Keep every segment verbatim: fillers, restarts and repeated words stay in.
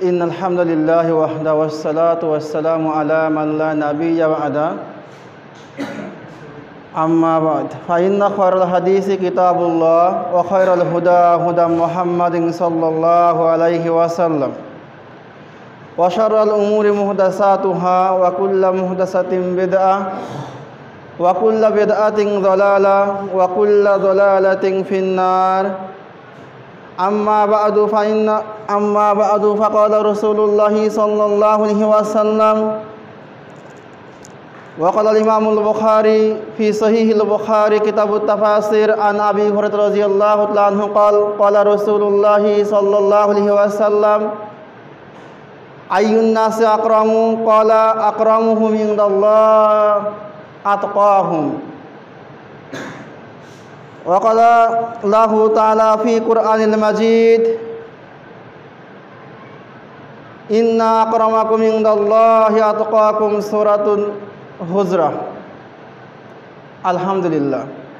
إن الحمد لله وحده والصلاة والسلام على من لا نبي بعده أما بعد فإن خير الحديث كتاب الله وخير الهدى هدى محمد صلى الله عليه وسلم وشر الأمور محدثاتها وكل محدثة بدعة وكل بدعة ضلالة وكل ضلالة في النار أما بعد فإن أما بعد فقال رسول الله صلى الله عليه وسلم وقال الإمام البخاري في صحيح البخاري كتاب التفاسير عن أبي هريرة رضي الله عنه قال قال رسول الله صلى الله عليه وسلم أي الناس أكرم قال أكرمهم عند الله أتقاهم وقال الله تعالى في قرآن المجيد إن أكرمكم عند الله أتقاكم سورة হুজরা। আলহামদুলিল্লাহ,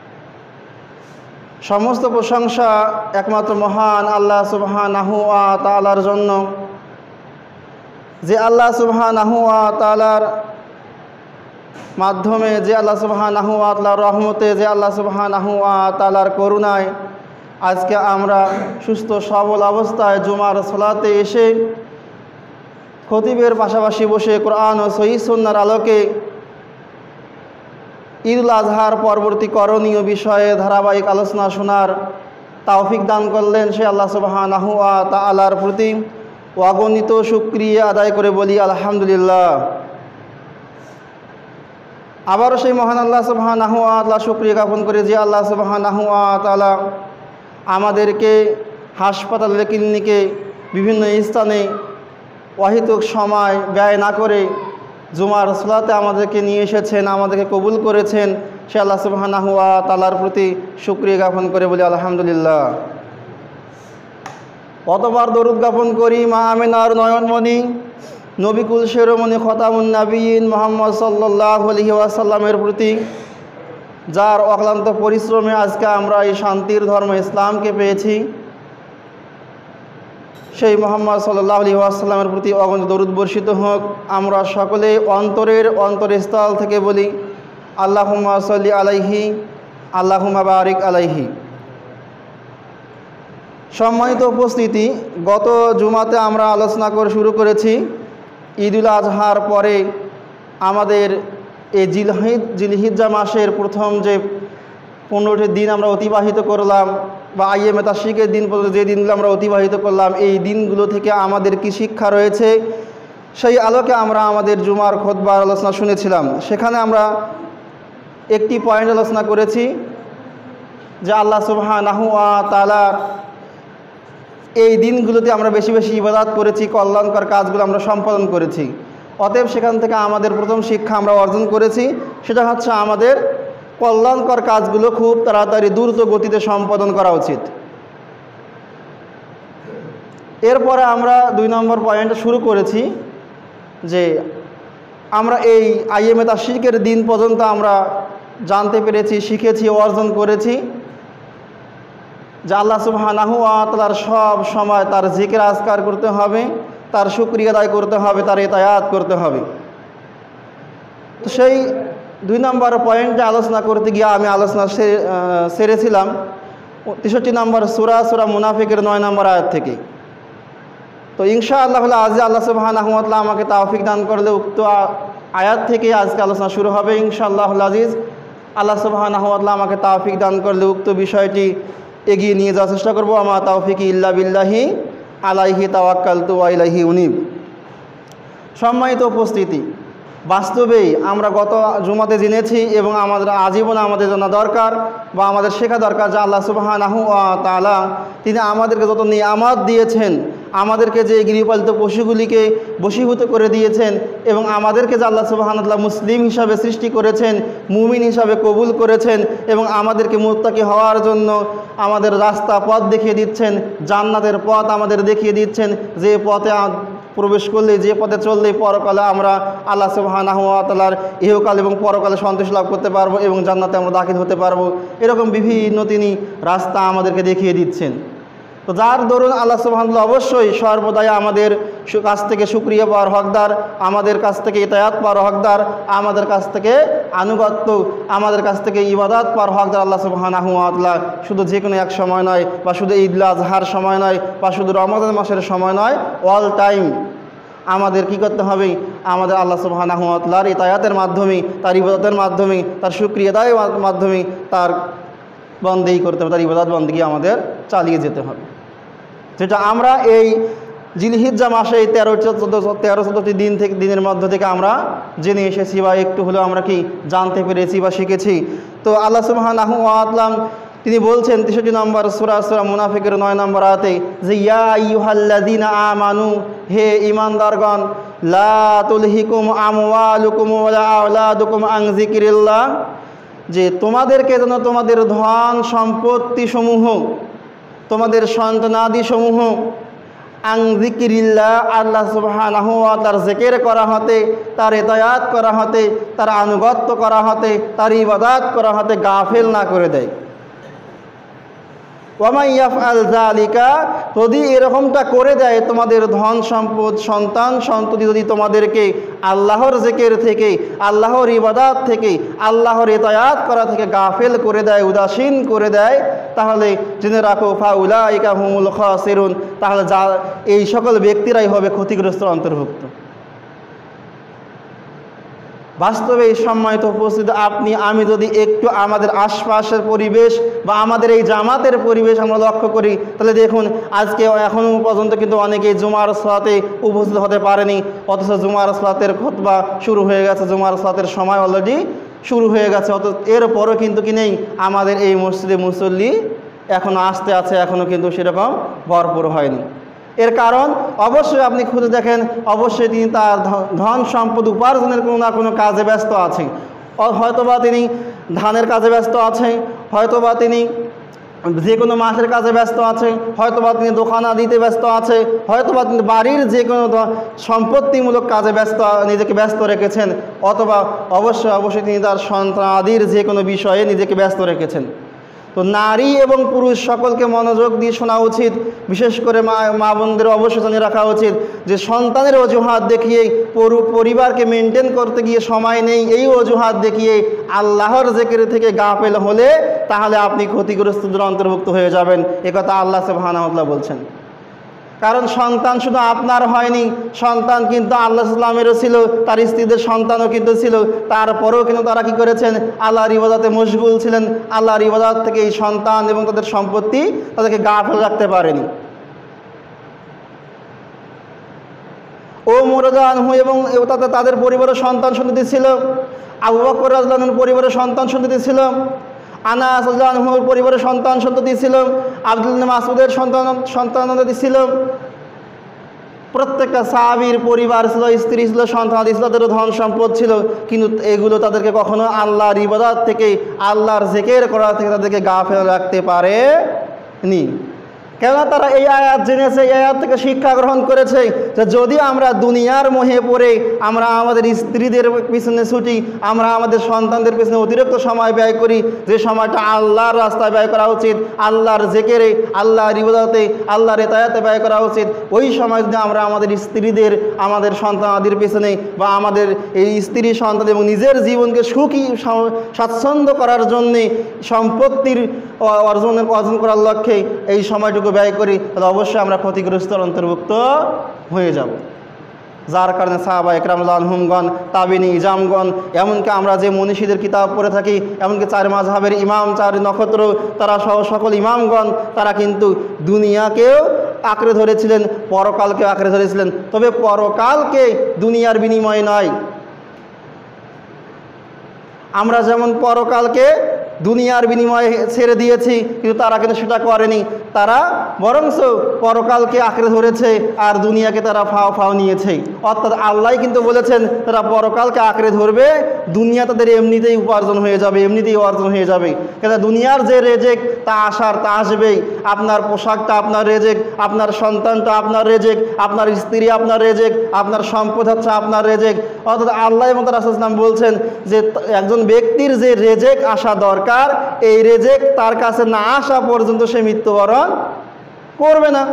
সমস্ত প্রশংসা একমাত্র মহান আল্লাহ সুবহানাহু ওয়া তাআলার জন্য, যে আল্লাহ সুবহানাহু ওয়া তাআলার মাধ্যমে, যে আল্লাহ সুবহানাহু ওয়া তাআলার রহমতে, যে আল্লাহ সুবহানাহু ওয়া তাআলার করুণায় আজকে আমরা সুস্থ সবল অবস্থায় জুমার সালাতে এসে খতিবের পাশাপাশি বসে কোরআন ও সহিহ সুন্নাহর আলোকে ঈদুল আজহার পরবর্তী করণীয় বিষয়ে ধারাবাহিক আলোচনা শোনার তৌফিক দান করলেন। সে আল্লাহ সুবহানাহু ওয়া তাআলার প্রতি অগণিত শুকরিয়া আদায় করে বলি আলহামদুলিল্লাহ। আবারও সেই মহান আল্লাহ সুবহানাহু ওয়া তাআলা শুকরিয়া জ্ঞাপন করে যে আল্লাহ সুবহানাহু ওয়া তাআলা আমাদেরকে হাসপাতালে, ক্লিনিকে, বিভিন্ন স্থানে অহেতুক সময় ব্যয় না করে জুমার সালাতে আমাদেরকে নিয়ে এসেছেন, আমাদেরকে কবুল করেছেন। সে আল্লাহ সুবহানাহু ওয়া তাআলার প্রতি শুকরিয়া জ্ঞাপন করে বলি আলহামদুলিল্লাহ। কতবার দরুদ জ্ঞাপন করি মা আমিনার নয়নমণি, নবিকুল শিরোমণি খতামুন নবিয়িন মুহাম্মদ সাল্লাল্লাহু আলাইহি ওয়াসাল্লামের প্রতি, যার অক্লান্ত পরিশ্রমে আজকে আমরা এই শান্তির ধর্ম ইসলামকে পেয়েছি। সেই মুহাম্মদ সাল্লাল্লাহু আলাইহি ওয়াসাল্লামের প্রতি অগণিত দরুদ বর্ষিত হোক। আমরা সকলে অন্তরের অন্তরস্থল থেকে বলি আল্লাহুম্মা সাল্লি আলাইহি আল্লাহুম্মা বারিক আলাইহি। সম্মানিত উপস্থিতি, গত জুমাতে আমরা আলোচনা করে শুরু করেছি ঈদুল আজহার পরে আমাদের এই জিলহিজ জিলহিজ্জা মাসের প্রথম যে পনেরোটি দিন আমরা অতিবাহিত করলাম, বা আইয়ামে তাশরিকের দিন পর্যন্ত যে দিনগুলো আমরা অতিবাহিত করলাম, এই দিনগুলো থেকে আমাদের কি শিক্ষা রয়েছে সেই আলোকে আমরা আমাদের জুমার খুতবার আলোচনা শুনেছিলাম। সেখানে আমরা একটি পয়েন্ট আলোচনা করেছি যে আল্লাহ সুবহানাহু ওয়া তাআলার এই দিনগুলোতে আমরা বেশি বেশি ইবাদত করেছি, কল্যাণকর কাজগুলো আমরা সম্পাদন করেছি। অতএব সেখান থেকে আমাদের প্রথম শিক্ষা আমরা অর্জন করেছি, সেটা হচ্ছে আমাদের কল্যাণকর কাজগুলো খুব তাড়াতাড়ি দ্রুত গতিতে সম্পাদন করা উচিত। এরপরে আমরা দুই নম্বর পয়েন্ট শুরু করেছি যে আমরা এই আইয়ামে তাশরিকের দিন পর্যন্ত আমরা জানতে পেরেছি, শিখেছি, অর্জন করেছি যে আল্লাহ সুবহানাহু ওয়া তাআলার সব সময় তার জিকির আজকার করতে হবে, তার শুকরিয়া আদায় করতে হবে, তার ইতায়াত করতে হবে। তো সেই দুই নম্বর পয়েন্টে আলোচনা করতে গিয়ে আমি আলোচনা সেরেছিলাম তেষট্টি নম্বর সূরা সূরা মুনাফিকের নয় নম্বর আয়াত থেকে। তো ইনশাআল্লাহ আজ আল্লাহ সুবহানাহু ওয়া তাআলা আমাকে তৌফিক দান করলে উক্ত আয়াত থেকে আজকে আলোচনা শুরু হবে ইনশাআল্লাহ আজিজ। আল্লাহ সুবহানাহু ওয়া তাআলা আমাকে তৌফিক দান করলে উক্ত বিষয়টি এগিয়ে নিয়ে যাওয়ার চেষ্টা করব। আমা তাওফিকি ইল্লা বিল্লাহি আলাইহি তাওয়াক্কালতু ওয়া ইলাইহি উনীব। সম্মানিত উপস্থিতি, বাস্তবেই আমরা গত জুমাতে জেনেছি এবং আমাদের আজীবন আমাদের জন্য দরকার বা আমাদের শেখা দরকার যে আল্লাহ সুবহানাহু ওয়া তাআলা তিনি আমাদেরকে যত নিয়ামত দিয়েছেন, আমাদেরকে যে গৃহপালিত পশুগুলিকে বশীভূত করে দিয়েছেন এবং আমাদেরকে যে আল্লাহ সুবহানাহু ওয়া তাআলা মুসলিম হিসাবে সৃষ্টি করেছেন, মুমিন হিসাবে কবুল করেছেন এবং আমাদেরকে মুত্তাকি হওয়ার জন্য আমাদের রাস্তা পথ দেখিয়ে দিচ্ছেন, জান্নাতের পথ আমাদের দেখিয়ে দিচ্ছেন, যে পথে প্রবেশ করলে, যে পথে চললে পরকালে আমরা আল্লাহ সুবহানাহু ওয়া তাআলার ইহকাল এবং পরকালে সন্তোষ লাভ করতে পারবো এবং জান্নাতে আমরা দাখিল হতে পারবো। এরকম বিভিন্ন তিনি রাস্তা আমাদেরকে দেখিয়ে দিচ্ছেন। তো যার দরুন আল্লাহ সুবহানাহু ওয়া তাআলা অবশ্যই সর্বদাই আমাদের কাছ থেকে শুকরিয়া পাওয়ার হকদার, আমাদের কাছ থেকে ইতায়াত পাওয়ার হকদার, আমাদের কাছ থেকে আনুগত্য, আমাদের কাছ থেকে ইবাদত পাওয়ার হকদার আল্লাহ সুবহানাহু ওয়া তাআলা। শুধু যে কোনো এক সময় নয়, বা শুধু ঈদ আজহার সময় নয়, বা শুধু রমজান মাসের সময় নয়, অল টাইম আমাদের কি করতে হবে? আমাদের আল্লাহ সুবহানাহু ওয়া তাআলার ইতায়াতের মাধ্যমে, তার ইবাদতের মাধ্যমে, তার শুকরিয়া আদায়ের মাধ্যমে তার বন্দেগী করতে হবে, তার ইবাদত বন্দেগী আমাদের চালিয়ে যেতে হবে। যেটা আমরা এই জিলহিজ্জা মাসে এই তেরো চোদ্দো তেরো চোদ্দোটি দিন থেকে দিনের মধ্য থেকে আমরা জেনে এসেছি, বা একটু হলেও আমরা কি জানতে পেরেছি বা শিখেছি। তো আল্লাহ সুবহানাহু ওয়া তাআলা তিনি বলছেন তেষট্টি নম্বর সূরা সূরা মুনাফিকের নয় নম্বর আয়াতে যে ইয়া আইয়ুহাল্লাযীনা আমানু, হে ঈমানদারগণ, লা তুলহিকুম আমওয়ালুকুম ওয়ালা আওলাদুকুম আন যিকরিল্লাহ, যে তোমাদেরকে যেন তোমাদের ধন সম্পত্তি সমূহ, তোমাদের সন্তানাদি সমূহ আন যিকরিল্লাহ, আল্লাহ সুবহানাহু ওয়া তাআলার জিকির করা হতে, তার ইতায়াত করা হতে, তার আনুগত্য করা হতে, তার ইবাদত করা হতে গাফিল না করে দেয়। ওয়ামান ইয়াফআল যালিকা, যদি এরকমটা করে দেয়, তোমাদের ধন সম্পদ সন্তান সন্ততি যদি তোমাদেরকে আল্লাহর জিকির থেকে, আল্লাহর ইবাদত থেকে, আল্লাহর ইতায়াত করা থেকে গাফিল করে দেয়, উদাসীন করে দেয়, তাহলে জেনে রাখো ফাউলাইকা হুমুল খাসিরুন, তাহলে যা এই সকল ব্যক্তিরাই হবে ক্ষতিগ্রস্ত অন্তর্ভুক্ত। বাস্তবে এই সম্মানিত উপস্থিত আপনি আমি যদি একটু আমাদের আশপাশের পরিবেশ বা আমাদের এই জামাতের পরিবেশ আমরা লক্ষ্য করি, তাহলে দেখুন আজকে এখনও পর্যন্ত কিন্তু অনেকেই জুমার সালাতে উপস্থিত হতে পারেনি, অথচ জুমার সালাতের খুতবা শুরু হয়ে গেছে, জুমার সালাতের সময় অলরেডি শুরু হয়ে গেছে, অথচ এরপরও কিন্তু কি নেই আমাদের এই মসজিদে মুসল্লি এখনও আসতে আছে, এখনও কিন্তু সেরকম ভরপুর হয়নি। এর কারণ অবশ্যই আপনি খুঁজে দেখেন, অবশ্যই তিনি তার ধন সম্পদ উপার্জনের কোনো না কোনো কাজে ব্যস্ত আছেন। হয়তোবা তিনি ধানের কাজে ব্যস্ত আছেন, হয়তোবা তিনি যে কোনো মাসের কাজে ব্যস্ত আছে, হয়তোবা তিনি দোকানা দিতে ব্যস্ত আছে, হয়তোবা তিনি বাড়ির যে কোনো সম্পত্তিমূলক কাজে ব্যস্ত নিজেকে ব্যস্ত রেখেছেন, অথবা অবশ্যই অবশ্যই তিনি তার সন্তানাদির যে কোনো বিষয়ে নিজেকে ব্যস্ত রেখেছেন। তো নারী এবং পুরুষ সকলকে মনোযোগ দিয়ে শোনা উচিত, বিশেষ করে মা মা বোনদের অবশ্যই জানিয়ে রাখা উচিত যে সন্তানের অজুহাত দেখিয়ে পুরো পরিবারকে মেনটেন করতে গিয়ে সময় নেই, এই অজুহাত দেখিয়ে আল্লাহর জিকির থেকে গাফেল হলে তাহলে আপনি ক্ষতিগ্রস্তদের অন্তর্ভুক্ত হয়ে যাবেন, একথা আল্লাহ সুবহানাহু ওয়া তাআলা বলছেন। কারণ সন্তান শুধু আপনার হয়নি, সন্তান কিন্তু আল্লাহ সাল্লামেরও ছিল, তার স্ত্রীদের সন্তানও কিন্তু ছিল, তারপরেও কিন্তু তারা কি করেছেন আল্লাহর ইবাদতে মশগুল ছিলেন, আল্লাহর ইবাদত থেকে এই সন্তান এবং তাদের সম্পত্তি তাদেরকে গাফেল রাখতে পারেনি। ও মুরাদানহু এবং তাতে তাদের পরিবারের সন্তান সন্ততি ছিল, আবু বকর রাদিয়াল্লাহু আনহুর পরিবারের সন্তান সন্ততি ছিল, আনাস রাদিয়াল্লাহু আনহুর পরিবারের সন্তান সন্ততি ছিল, আব্দুল্লাহ ইবনে মাসউদের সন্তান সন্তানাদি ছিল। প্রত্যেকটা সাহাবীর পরিবার ছিল, স্ত্রী ছিল, সন্তানাদি ছিল, তাদের ধন সম্পদ ছিল, কিন্তু এগুলো তাদেরকে কখনো আল্লাহর ইবাদত থেকে, আল্লাহর জিকির করা থেকে তাদেরকে গাফেল রাখতে পারেনি। কেননা তারা এই আয়াত জেনেছে, এই আয়াত থেকে শিক্ষা গ্রহণ করেছে যে যদি আমরা দুনিয়ার মোহে পড়ে আমরা আমাদের স্ত্রীদের পিছনে ছুটি, আমরা আমাদের সন্তানদের পিছনে অতিরিক্ত সময় ব্যয় করি, যে সময়টা আল্লাহর রাস্তায় ব্যয় করা উচিত, আল্লাহর জিকিরে, আল্লাহর ইবাদতে, আল্লাহর ইতায়াতে ব্যয় করা উচিত, ওই সময় যদি আমরা আমাদের স্ত্রীদের, আমাদের সন্তানাদির পিছনে বা আমাদের এই স্ত্রী সন্তান এবং নিজের জীবনকে সুখী স্বাচ্ছন্দ্য করার জন্যে সম্পত্তির অর্জন অর্জন করার লক্ষ্যে এই সময়টুকু ব্যয় করি, তাহলে অবশ্যই আমরা ক্ষতিগ্রস্তর অন্তর্ভুক্ত হয়ে যাব। যার কারণে সাহাবা একরাম আনহুমগণ, তাবিনী ইজামগণ, এমনকি আমরা যে মনীষীদের কিতাব পড়ে থাকি, এমনকি চার মাযহাবের ইমাম, চার নক্ষত্র, তারা সহ সকল ইমামগণ তারা কিন্তু দুনিয়াকেও আঁকড়ে ধরেছিলেন, পরকালকেও আঁকড়ে ধরেছিলেন, তবে পরকালকে দুনিয়ার বিনিময়ে নয়। আমরা যেমন পরকালকে দুনিয়ার বিনিময়ে ছেড়ে দিয়েছি, কিন্তু তারা কিন্তু সেটা করেনি, তারা বরঞ্চ পরকালকে আঁকড়ে ধরেছে আর দুনিয়াকে তারা ফাও ফাও নিয়েছে। অর্থাৎ আল্লাহ কিন্তু বলেছেন তারা পরকালকে আঁকড়ে ধরবে, দুনিয়া তাদের এমনিতেই উপার্জন হয়ে যাবে, এমনিতেই অর্জন হয়ে যাবে। কেন দুনিয়ার যে রেজেক তা আসার তা আসবেই, আপনার পোশাকটা আপনার রেজেক, আপনার সন্তানটা আপনার রেজেক, আপনার স্ত্রী আপনার রেজেক, আপনার সম্পদ হচ্ছে আপনার রেজেক। অর্থাৎ আল্লাহ এবং তার রাসূল সাল্লাল্লাহু আলাইহি ওয়াসাল্লাম বলছেন যে একজন ব্যক্তির যে রেজেক আসা দরকার, এই রেজেক তার কাছে না আসা পর্যন্ত সে মৃত্যুবরণ করবে না।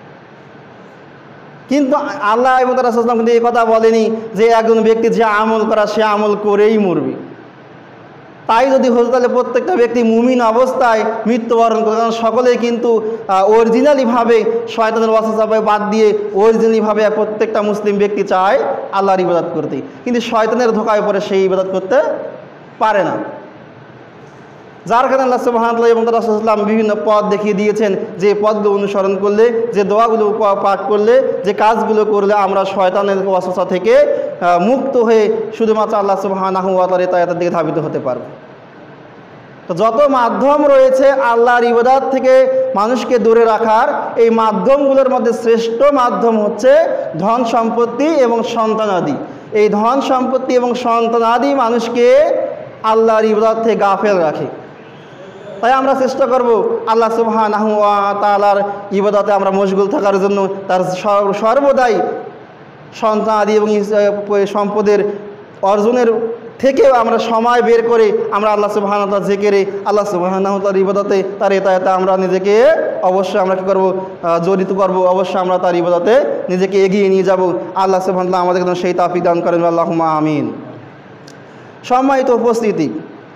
কিন্তু আল্লাহ এবং তার রাসূল কিন্তু এই কথা বলেনি যে একজন ব্যক্তি যে আমল করা সে আমল করেই মরবে। তাই যদি হতো তাহলে প্রত্যেকটা ব্যক্তি মুমিন অবস্থায় মৃত্যুবরণ করে, কারণ সকলেই কিন্তু অরিজিনালিভাবে শয়তানের ওয়াসওয়াসায় বাদ দিয়ে অরিজিনালিভাবে প্রত্যেকটা মুসলিম ব্যক্তি চায় আল্লাহর ইবাদত করতে, কিন্তু শয়তানের ধোঁকায় পড়ে সেই ইবাদত করতে পারে না। যার কারণে আল্লাহ সুবহানাহু ওয়া তাআলা এবং তার রাসূল সাল্লাল্লাহু আলাইহি ওয়াসাল্লাম বিভিন্ন পথ দেখিয়ে দিয়েছেন যে পথগুলো অনুসরণ করলে, যে দোয়াগুলো পাঠ করলে, যে কাজগুলো করলে আমরা শয়তানের ওয়াসওয়াসা থেকে মুক্ত হয়ে শুধুমাত্র আল্লাহ সুবহানাহু ওয়া তাআলার ইতাআতের দিকে ধাবিত হতে পারব। তো যত মাধ্যম রয়েছে আল্লাহর ইবাদত থেকে মানুষকে দূরে রাখার, এই মাধ্যমগুলোর মধ্যে শ্রেষ্ঠ মাধ্যম হচ্ছে ধন সম্পত্তি এবং সন্তানাদি। এই ধন সম্পত্তি এবং সন্তানাদি মানুষকে আল্লাহর ইবাদত থেকে গাফেল রাখে। তাই আমরা চেষ্টা করব আল্লাহ সুবহানাহু ওয়া তাআলার ইবাদতে আমরা মশগুল থাকার জন্য, তার সর্বদাই সন্তানাদি এবং সম্পদের অর্জনের থেকেও আমরা সময় বের করে আমরা আল্লাহ সুবহানাহু ওয়া তাআলার জিকিরে, আল্লাহ সুবহানাহু ওয়া তাআলার ইবাদতে, তার ইতাআতে আমরা নিজেকে অবশ্যই আমরা কী করব, জড়িত করব। অবশ্যই আমরা তার ইবাদতে নিজেকে এগিয়ে নিয়ে যাব। আল্লাহ সুবহানাহু ওয়া তাআলা আমাদের জন্য সেই তৌফিক দান করেন, আল্লাহুম্মা আমিন। সম্মানিত উপস্থিতি,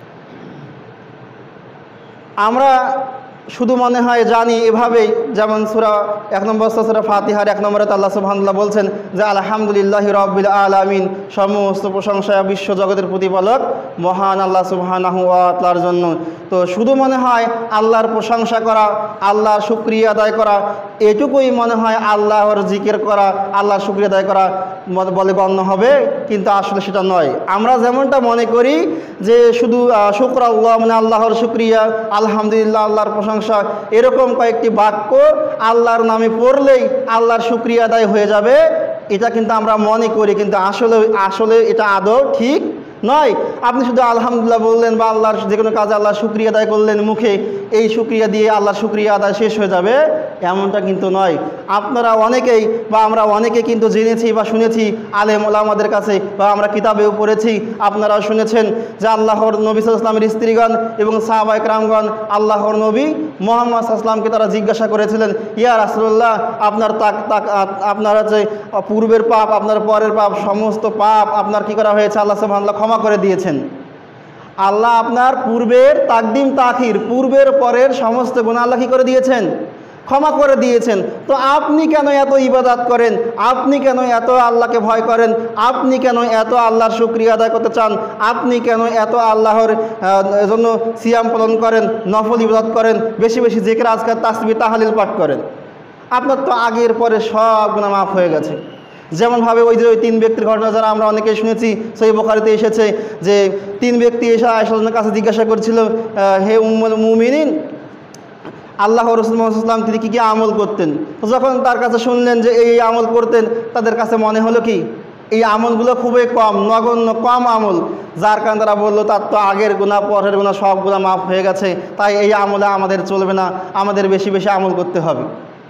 আমরা শুধু মনে হয় জানি এভাবেই, যেমন সূরা এক নম্বর সূরা ফাতিহার এক নম্বরে আল্লাহ সুবহানাহু ওয়া তাআলা বলছেন যে আলহামদুলিল্লাহি রাব্বিল আলামিন, সমস্ত প্রশংসা বিশ্ব জগতের প্রতিপালক মহান আল্লাহ সুবহানাহু ওয়া তাআলার জন্য। তো শুধু মনে হয় আল্লাহর প্রশংসা করা, আল্লাহর শুকরিয়া আদায় করা, এটুকুই মনে হয় আল্লাহর জিকির করা, আল্লাহর শুকরিয়া আদায় করা বলে গণ্য হবে, কিন্তু আসলে সেটা নয়। আমরা যেমনটা মনে করি যে শুধু শুকর আল্লাহ মানে আল্লাহর শুকরিয়া, আলহামদুলিল্লাহ আল্লাহর প্রশংসা, এরকম কয়েকটি বাক্য আল্লাহর নামে পড়লেই আল্লাহর শুকরিয়া আদায় হয়ে যাবে, এটা কিন্তু আমরা মনে করি, কিন্তু আসলে আসলে এটা আদৌ ঠিক নয়। আপনি শুধু আলহামদুলিল্লাহ বললেন বা আল্লাহর যে কোনো কাজে আল্লাহর শুকরিয়া আদায় করলেন মুখে, এই শুকরিয়া দিয়ে আল্লাহর শুকরিয়া আদায় শেষ হয়ে যাবে, এমনটা কিন্তু নয়। আপনারা অনেকেই বা আমরা অনেকে কিন্তু জেনেছি বা শুনেছি আলেম ওলামাদের কাছে, বা আমরা কিতাবেও পড়েছি, আপনারাও শুনেছেন যে আল্লাহর নবী সাল্লাল্লাহু আলাইহি ওয়াসাল্লামের স্ত্রীগণ এবং সাহাবায়ে কেরামগণ আল্লাহর নবী মুহাম্মদ সাল্লাল্লাহু আলাইহি ওয়াসাল্লামকে তারা জিজ্ঞাসা করেছিলেন, ইয়া রাসূলুল্লাহ, আপনার তাক তাক আপনার হচ্ছে পূর্বের পাপ, আপনার পরের পাপ, সমস্ত পাপ আপনার কি করা হয়েছে? আল্লাহ সুবহানাহু ওয়া তাআলা ক্ষমা করে দিয়েছেন। আল্লাহ আপনার পূর্বের তাকদিম তাখির, পূর্বের পরের সমস্ত গুনাহ আল্লাহ কি করে দিয়েছেন? ক্ষমা করে দিয়েছেন। তো আপনি কেন এত ইবাদত করেন? আপনি কেন এত আল্লাহকে ভয় করেন? আপনি কেন এত আল্লাহর শুকরিয়া আদায় করতে চান? আপনি কেন এত আল্লাহর জন্য সিয়াম পালন করেন, নফল ইবাদত করেন, বেশি বেশি জিকির আজকার তাসবিহ তাহলিল পাঠ করেন? আপনার তো আগের পরে সব গুনাহ মাফ হয়ে গেছে। যেমনভাবে ওই যে ওই তিন ব্যক্তির ঘটনা যারা আমরা অনেকেই শুনেছি, সহিহ বুখারীতে এসেছে যে তিন ব্যক্তি এসে আয়েশার কাছে জিজ্ঞাসা করছিল, হে উম্মুল মুমিনিন, আল্লাহ রাসূল মুহাম্মদ সাল্লাল্লাহু আলাইহি ওয়াসাল্লাম তিনি কী কী আমল করতেন? তো যখন তার কাছে শুনলেন যে এই আমল করতেন, তাদের কাছে মনে হলো কি এই আমলগুলো খুবই কম, নগণ্য কম আমল, যার কারণে তারা বললো তার তো আগের গুনাহ পরের গুনাহ সব গুনাহ মাফ হয়ে গেছে, তাই এই আমলে আমাদের চলবে না, আমাদের বেশি বেশি আমল করতে হবে।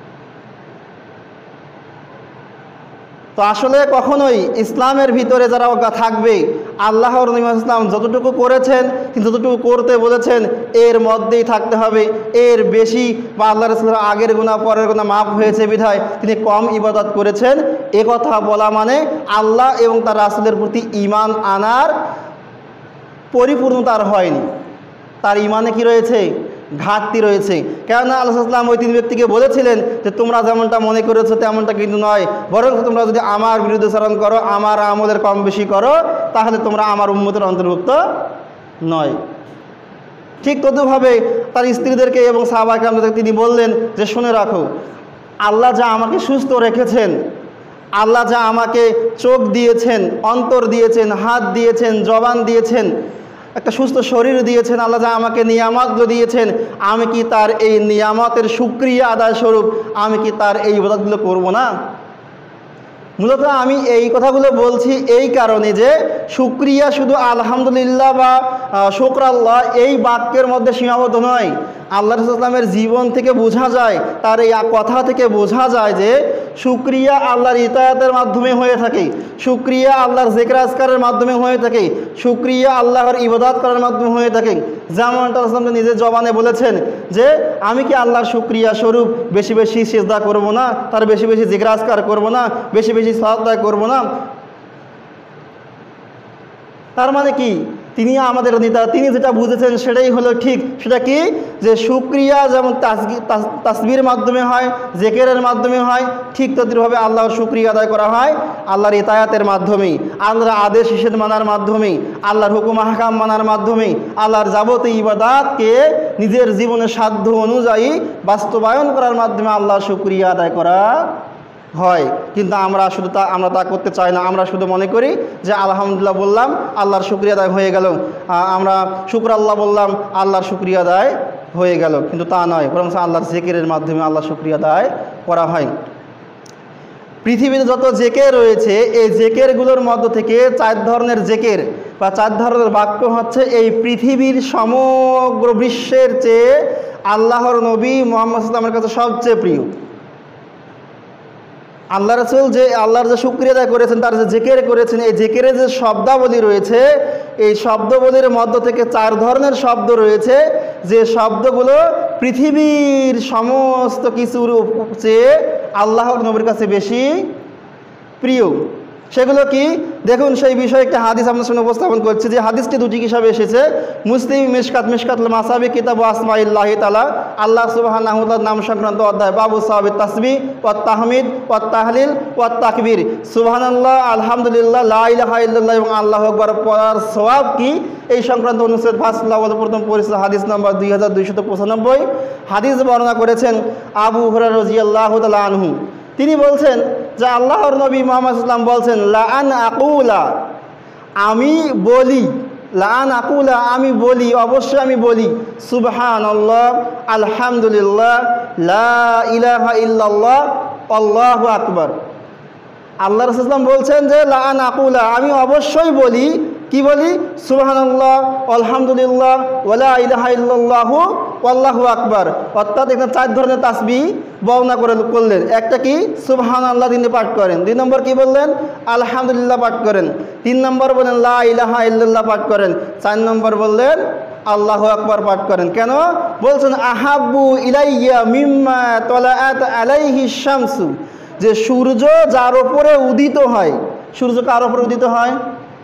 তো আসলে কখনোই ইসলামের ভিতরে যারা থাকবে, আল্লাহর নবী ইসলাম যতটুকু করেছেন, কিন্তু যতটুকু করতে বলেছেন এর মধ্যেই থাকতে হবে। এর বেশি বা আল্লাহ রাসূলের আগের গুনাহ পরের গুনাহ মাফ হয়েছে বিধায় তিনি কম ইবাদত করেছেন, এ কথা বলা মানে আল্লাহ এবং তার রাসূলের প্রতি ঈমান আনার পরিপূর্ণতা আর হয়নি। তার ঈমানে কি রয়েছে? ঘাটতি রয়েছে। কেননা আল্লাহ সাল্লাল্লাহু আলাইহি ওয়াসাল্লাম ওই তিন ব্যক্তিকে বলেছিলেন যে তোমরা যেমনটা মনে করেছো তেমনটা কিন্তু নয়, বরং তোমরা যদি আমার বিরুদ্ধাচরণ করো, আমার আমলের কম বেশি করো, তাহলে তোমরা আমার উম্মতের অন্তর্ভুক্ত নয়। ঠিক তদ্রুপভাবে তার স্ত্রীদেরকে এবং সাহাবা কেরামদেরকে তিনি বললেন যে শুনে রাখো, আল্লাহ যা আমাকে সুস্থ রেখেছেন, আল্লাহ যা আমাকে চোখ দিয়েছেন, অন্তর দিয়েছেন, হাত দিয়েছেন, জবান দিয়েছেন, একটা সুস্থ শরীর দিয়েছেন, আল্লাহ যা আমাকে নিয়ামতগুলো দিয়েছেন, আমি কি তার এই নিয়ামতের শুকরিয়া আদায় স্বরূপ আমি কি তার এই ইবাদতগুলো করব না? মূলত আমি এই কথাগুলো বলছি এই কারণে যে শুকরিয়া শুধু আলহামদুলিল্লাহ বা শুকরাল্লাহ এই বাক্যের মধ্যে সীমাবদ্ধ নয়। আল্লাহ রাসূল সাল্লাল্লাহু আলাইহি ওয়াসাল্লামের জীবন থেকে বোঝা যায়, তার এই কথা থেকে বোঝা যায় যে শুকরিয়া আল্লাহর ইতায়াতের মাধ্যমে হয়ে থাকে, শুকরিয়া আল্লাহর জিকির আজকারের মাধ্যমে হয়ে থাকে, শুকরিয়া আল্লাহর ইবাদত করার মাধ্যমে হয়ে থাকে। যেমনটা রাসূল নিজের জবানে বলেছেন যে আমি কি আল্লাহর শুকরিয়া স্বরূপ বেশি বেশি সিজদা করব না, তার বেশি বেশি জিকির আজকার করব না, বেশি বেশি সালাত আদায় করব না। তার মানে কি তিনি আমাদের নেতা, তিনি যেটা বুঝেছেন সেটাই হলো ঠিক। সেটা কি যে শুকরিয়া যেমন তাসবির মাধ্যমে হয়, জিকিরের মাধ্যমে হয়, ঠিক তদ্রুপভাবে আল্লাহর শুকরিয়া আদায় করা হয় আল্লাহর ইতায়াতের মাধ্যমে, আল্লাহর আদেশ নিষেধ মানার মাধ্যমে, আল্লাহর হুকুম আহকাম মানার মাধ্যমে, আল্লাহর যাবতীয় ইবাদতকে নিজের জীবনের সাধ্য অনুযায়ী বাস্তবায়ন করার মাধ্যমে আল্লাহর শুকরিয়া আদায় করা হয়। কিন্তু আমরা শুধু তা আমরা তা করতে চাই না। আমরা শুধু মনে করি যে আলহামদুলিল্লাহ বললাম আল্লাহর শুকরিয়া আদায় হয়ে গেল, আমরা শুকর আল্লাহ বললাম আল্লাহর শুকরিয়া আদায় হয়ে গেল, কিন্তু তা নয়, বরং আল্লাহর জিকিরের মাধ্যমে আল্লাহর শুকরিয়া আদায় করা হয়। পৃথিবীতে যত জেকের রয়েছে এই জেকেরগুলোর মধ্য থেকে চার ধরনের জেকের বা চার ধরনের বাক্য হচ্ছে এই পৃথিবীর সমগ্র বিশ্বের চেয়ে আল্লাহর নবী মুহাম্মদ সাল্লাল্লাহু আলাইহি ওয়াসাল্লামের কাছে সবচেয়ে প্রিয়। আল্লাহ রাসূল যে আল্লাহর যে শুকরিয়া আদায় করেছেন, তার যে জিকির করেছেন, এই জিকিরের যে শব্দাবলী রয়েছে এই শব্দবলীর মধ্য থেকে চার ধরনের শব্দ রয়েছে যে শব্দগুলো পৃথিবীর সমস্ত কিছুর চেয়ে আল্লাহর নবীর কাছে বেশি প্রিয়। সেগুলো কি দেখুন, সেই বিষয়ে একটা হাদিস আপনার সামনে উপস্থাপন করছি। যে হাদিসটি দুটি হিসাবে এসেছে, মুসলিম মিশকাত মিশকাতুল মাসাবি কিতাব আসমাইল্লাহি তাআলা, আল্লাহ সুবহানাহু ওয়া তাআলার নাম সংক্রান্ত অধ্যায়, বাবু সাহাবিত তাসবিহ ওয়াত তাহমিদ ওয়াত তাহলিল ওয়াত তাকবীর, সুবহানাল্লাহ, আলহামদুলিল্লাহ, লা ইলাহা ইল্লাল্লাহ এবং আল্লাহু আকবার পড়ার সওয়াব কি, এই সংক্রান্ত অনুচ্ছেদ ফাসলা প্রথম পরিচিত হাদিস নম্বর দুই হাজার দুইশত পঁচানব্বই। হাদিস বর্ণনা করেছেন আবু হুরায়রা রাদিয়াল্লাহু তাআলা আনহু। তিনি বলছেন যে আল্লাহর নবী মুহাম্মদ সাল্লাল্লাহু আলাইহি ওয়াসাল্লাম বলছেন, লা আন আকুলা, আমি বলি, লা আন আকুলা, আমি বলি, অবশ্যই আমি বলি, সুবহানাল্লাহ, আলহামদুলিল্লাহ, লা ইলাহা ইল্লাল্লাহ, আল্লাহু আকবার। আল্লাহ রাসূল সাল্লাল্লাহু আলাইহি ওয়াসাল্লাম বলছেন যে লা আন আকুলা, আমি অবশ্যই বলি, কি বলি, সুবহানাল্লাহ, আলহামদুলিল্লাহ, ওয়া লা ইলাহা ইল্লাল্লাহু আল্লাহু আকবার। অর্থাৎ এখানে চার ধরনের তাসবিহ বর্ণনা করে করলেন। একটা কি, সুবহানাল্লাহ তিনি পাঠ করেন। দুই নম্বর কি বললেন, আলহামদুলিল্লাহ পাঠ করেন। তিন নম্বর বললেন লা ইলাহা ইল্লাল্লাহ পাঠ করেন। চার নম্বর বললেন আল্লাহু আকবার পাঠ করেন। কেন বলছেন, আহাব্বু ইলাইয়া মিম্মা তালাআত আলাইহি শামসু, যে সূর্য যার উপরে উদিত হয়, সূর্য কার উপরে উদিত হয়,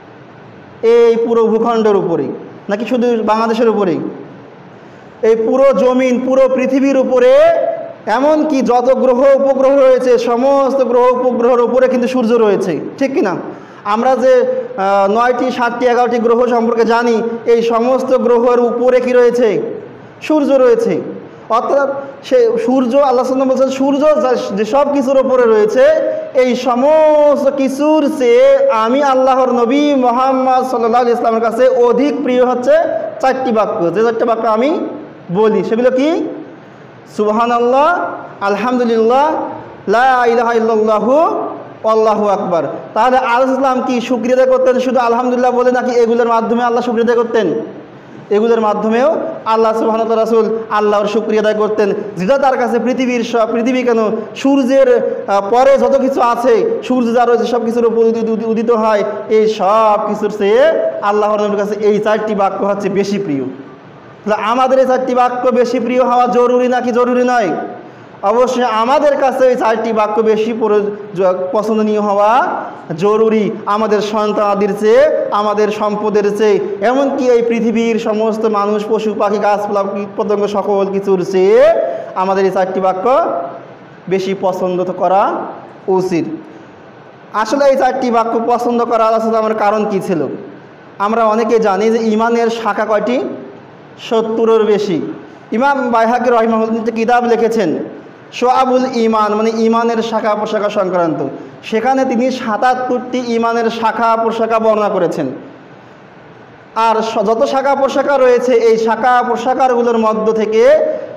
এই পুরো ভূখণ্ডের উপরেই নাকি শুধু বাংলাদেশের উপরেই, এই পুরো জমিন পুরো পৃথিবীর উপরে, এমনকি যত গ্রহ উপগ্রহ রয়েছে সমস্ত গ্রহ উপগ্রহের উপরে কিন্তু সূর্য রয়েছে, ঠিক কিনা? আমরা যে নয়টি সাতটি এগারোটি গ্রহ সম্পর্কে জানি, এই সমস্ত গ্রহের উপরে কি রয়েছে, সূর্য রয়েছে। অর্থাৎ সে সূর্য, আল্লাহ সাল্লাল্লাহু আলাইহি ওয়াসাল্লাম বলছেন সূর্য যে সব কিছুর উপরে রয়েছে, এই সমস্ত কিছুর চেয়ে আমি আল্লাহর নবী মুহাম্মদ সাল্লাল্লাহু আলাইহি ওয়াসাল্লামের কাছে অধিক প্রিয় হচ্ছে চারটি বাক্য। যে চারটি বাক্য আমি বলি সেগুলো কি, সুবহানাল্লাহ, আলহামদুলিল্লাহ, লা ইলাহা ইল্লাল্লাহু আল্লাহু আকবার। তাহলে আল্লাহ সাল্লাম কি শুকরিয়া আদায় করতেন শুধু আলহামদুলিল্লাহ বলে, নাকি এগুলোর মাধ্যমে আল্লাহ শুকরিয়া আদায় করতেন? এগুলোর মাধ্যমেও আল্লাহ সুবহানাহু ওয়া তাআলা রাসূল আল্লাহর শুকরিয়া আদায় করতেন, যেটা তার কাছে পৃথিবীর সব, পৃথিবী কেন সূর্যের পরে যত কিছু আছে, সূর্য যা রয়েছে সব কিছুর উপর উদিত হয়, এই সব কিছুর চেয়ে আল্লাহর নবীর কাছে এই চারটি বাক্য হচ্ছে বেশি প্রিয়। তাহলে আমাদের এই চারটি বাক্য বেশি প্রিয় হওয়া জরুরি নাকি জরুরি নয়? অবশ্যই আমাদের কাছে এই চারটি বাক্য বেশি পছন্দনীয় হওয়া জরুরি, আমাদের সন্তানাদির চেয়ে, আমাদের সম্পদের চেয়ে, এমনকি এই পৃথিবীর সমস্ত মানুষ, পশু পাখি, গাছপালা, পতঙ্গ সকল কিছুর চেয়ে আমাদের এই চারটি বাক্য বেশি পছন্দ করা উচিত। আসলে এই চারটি বাক্য পছন্দ করার আসলে আমার কারণ কি ছিল? আমরা অনেকে জানি যে ইমানের শাখা কয়টি, সত্তরের বেশি। ইমাম বাইহাকি রাহিমাহুল্লাহ কিতাব লিখেছেন শোয়াবুল ইমান, মানে ইমানের শাখা প্রশাখা সংক্রান্ত। সেখানে তিনি সাতাত্তরটি ইমানের শাখা প্রশাখা বর্ণনা করেছেন। আর যত শাখা প্রশাখা রয়েছে এই শাখা প্রশাখাগুলোর মধ্য থেকে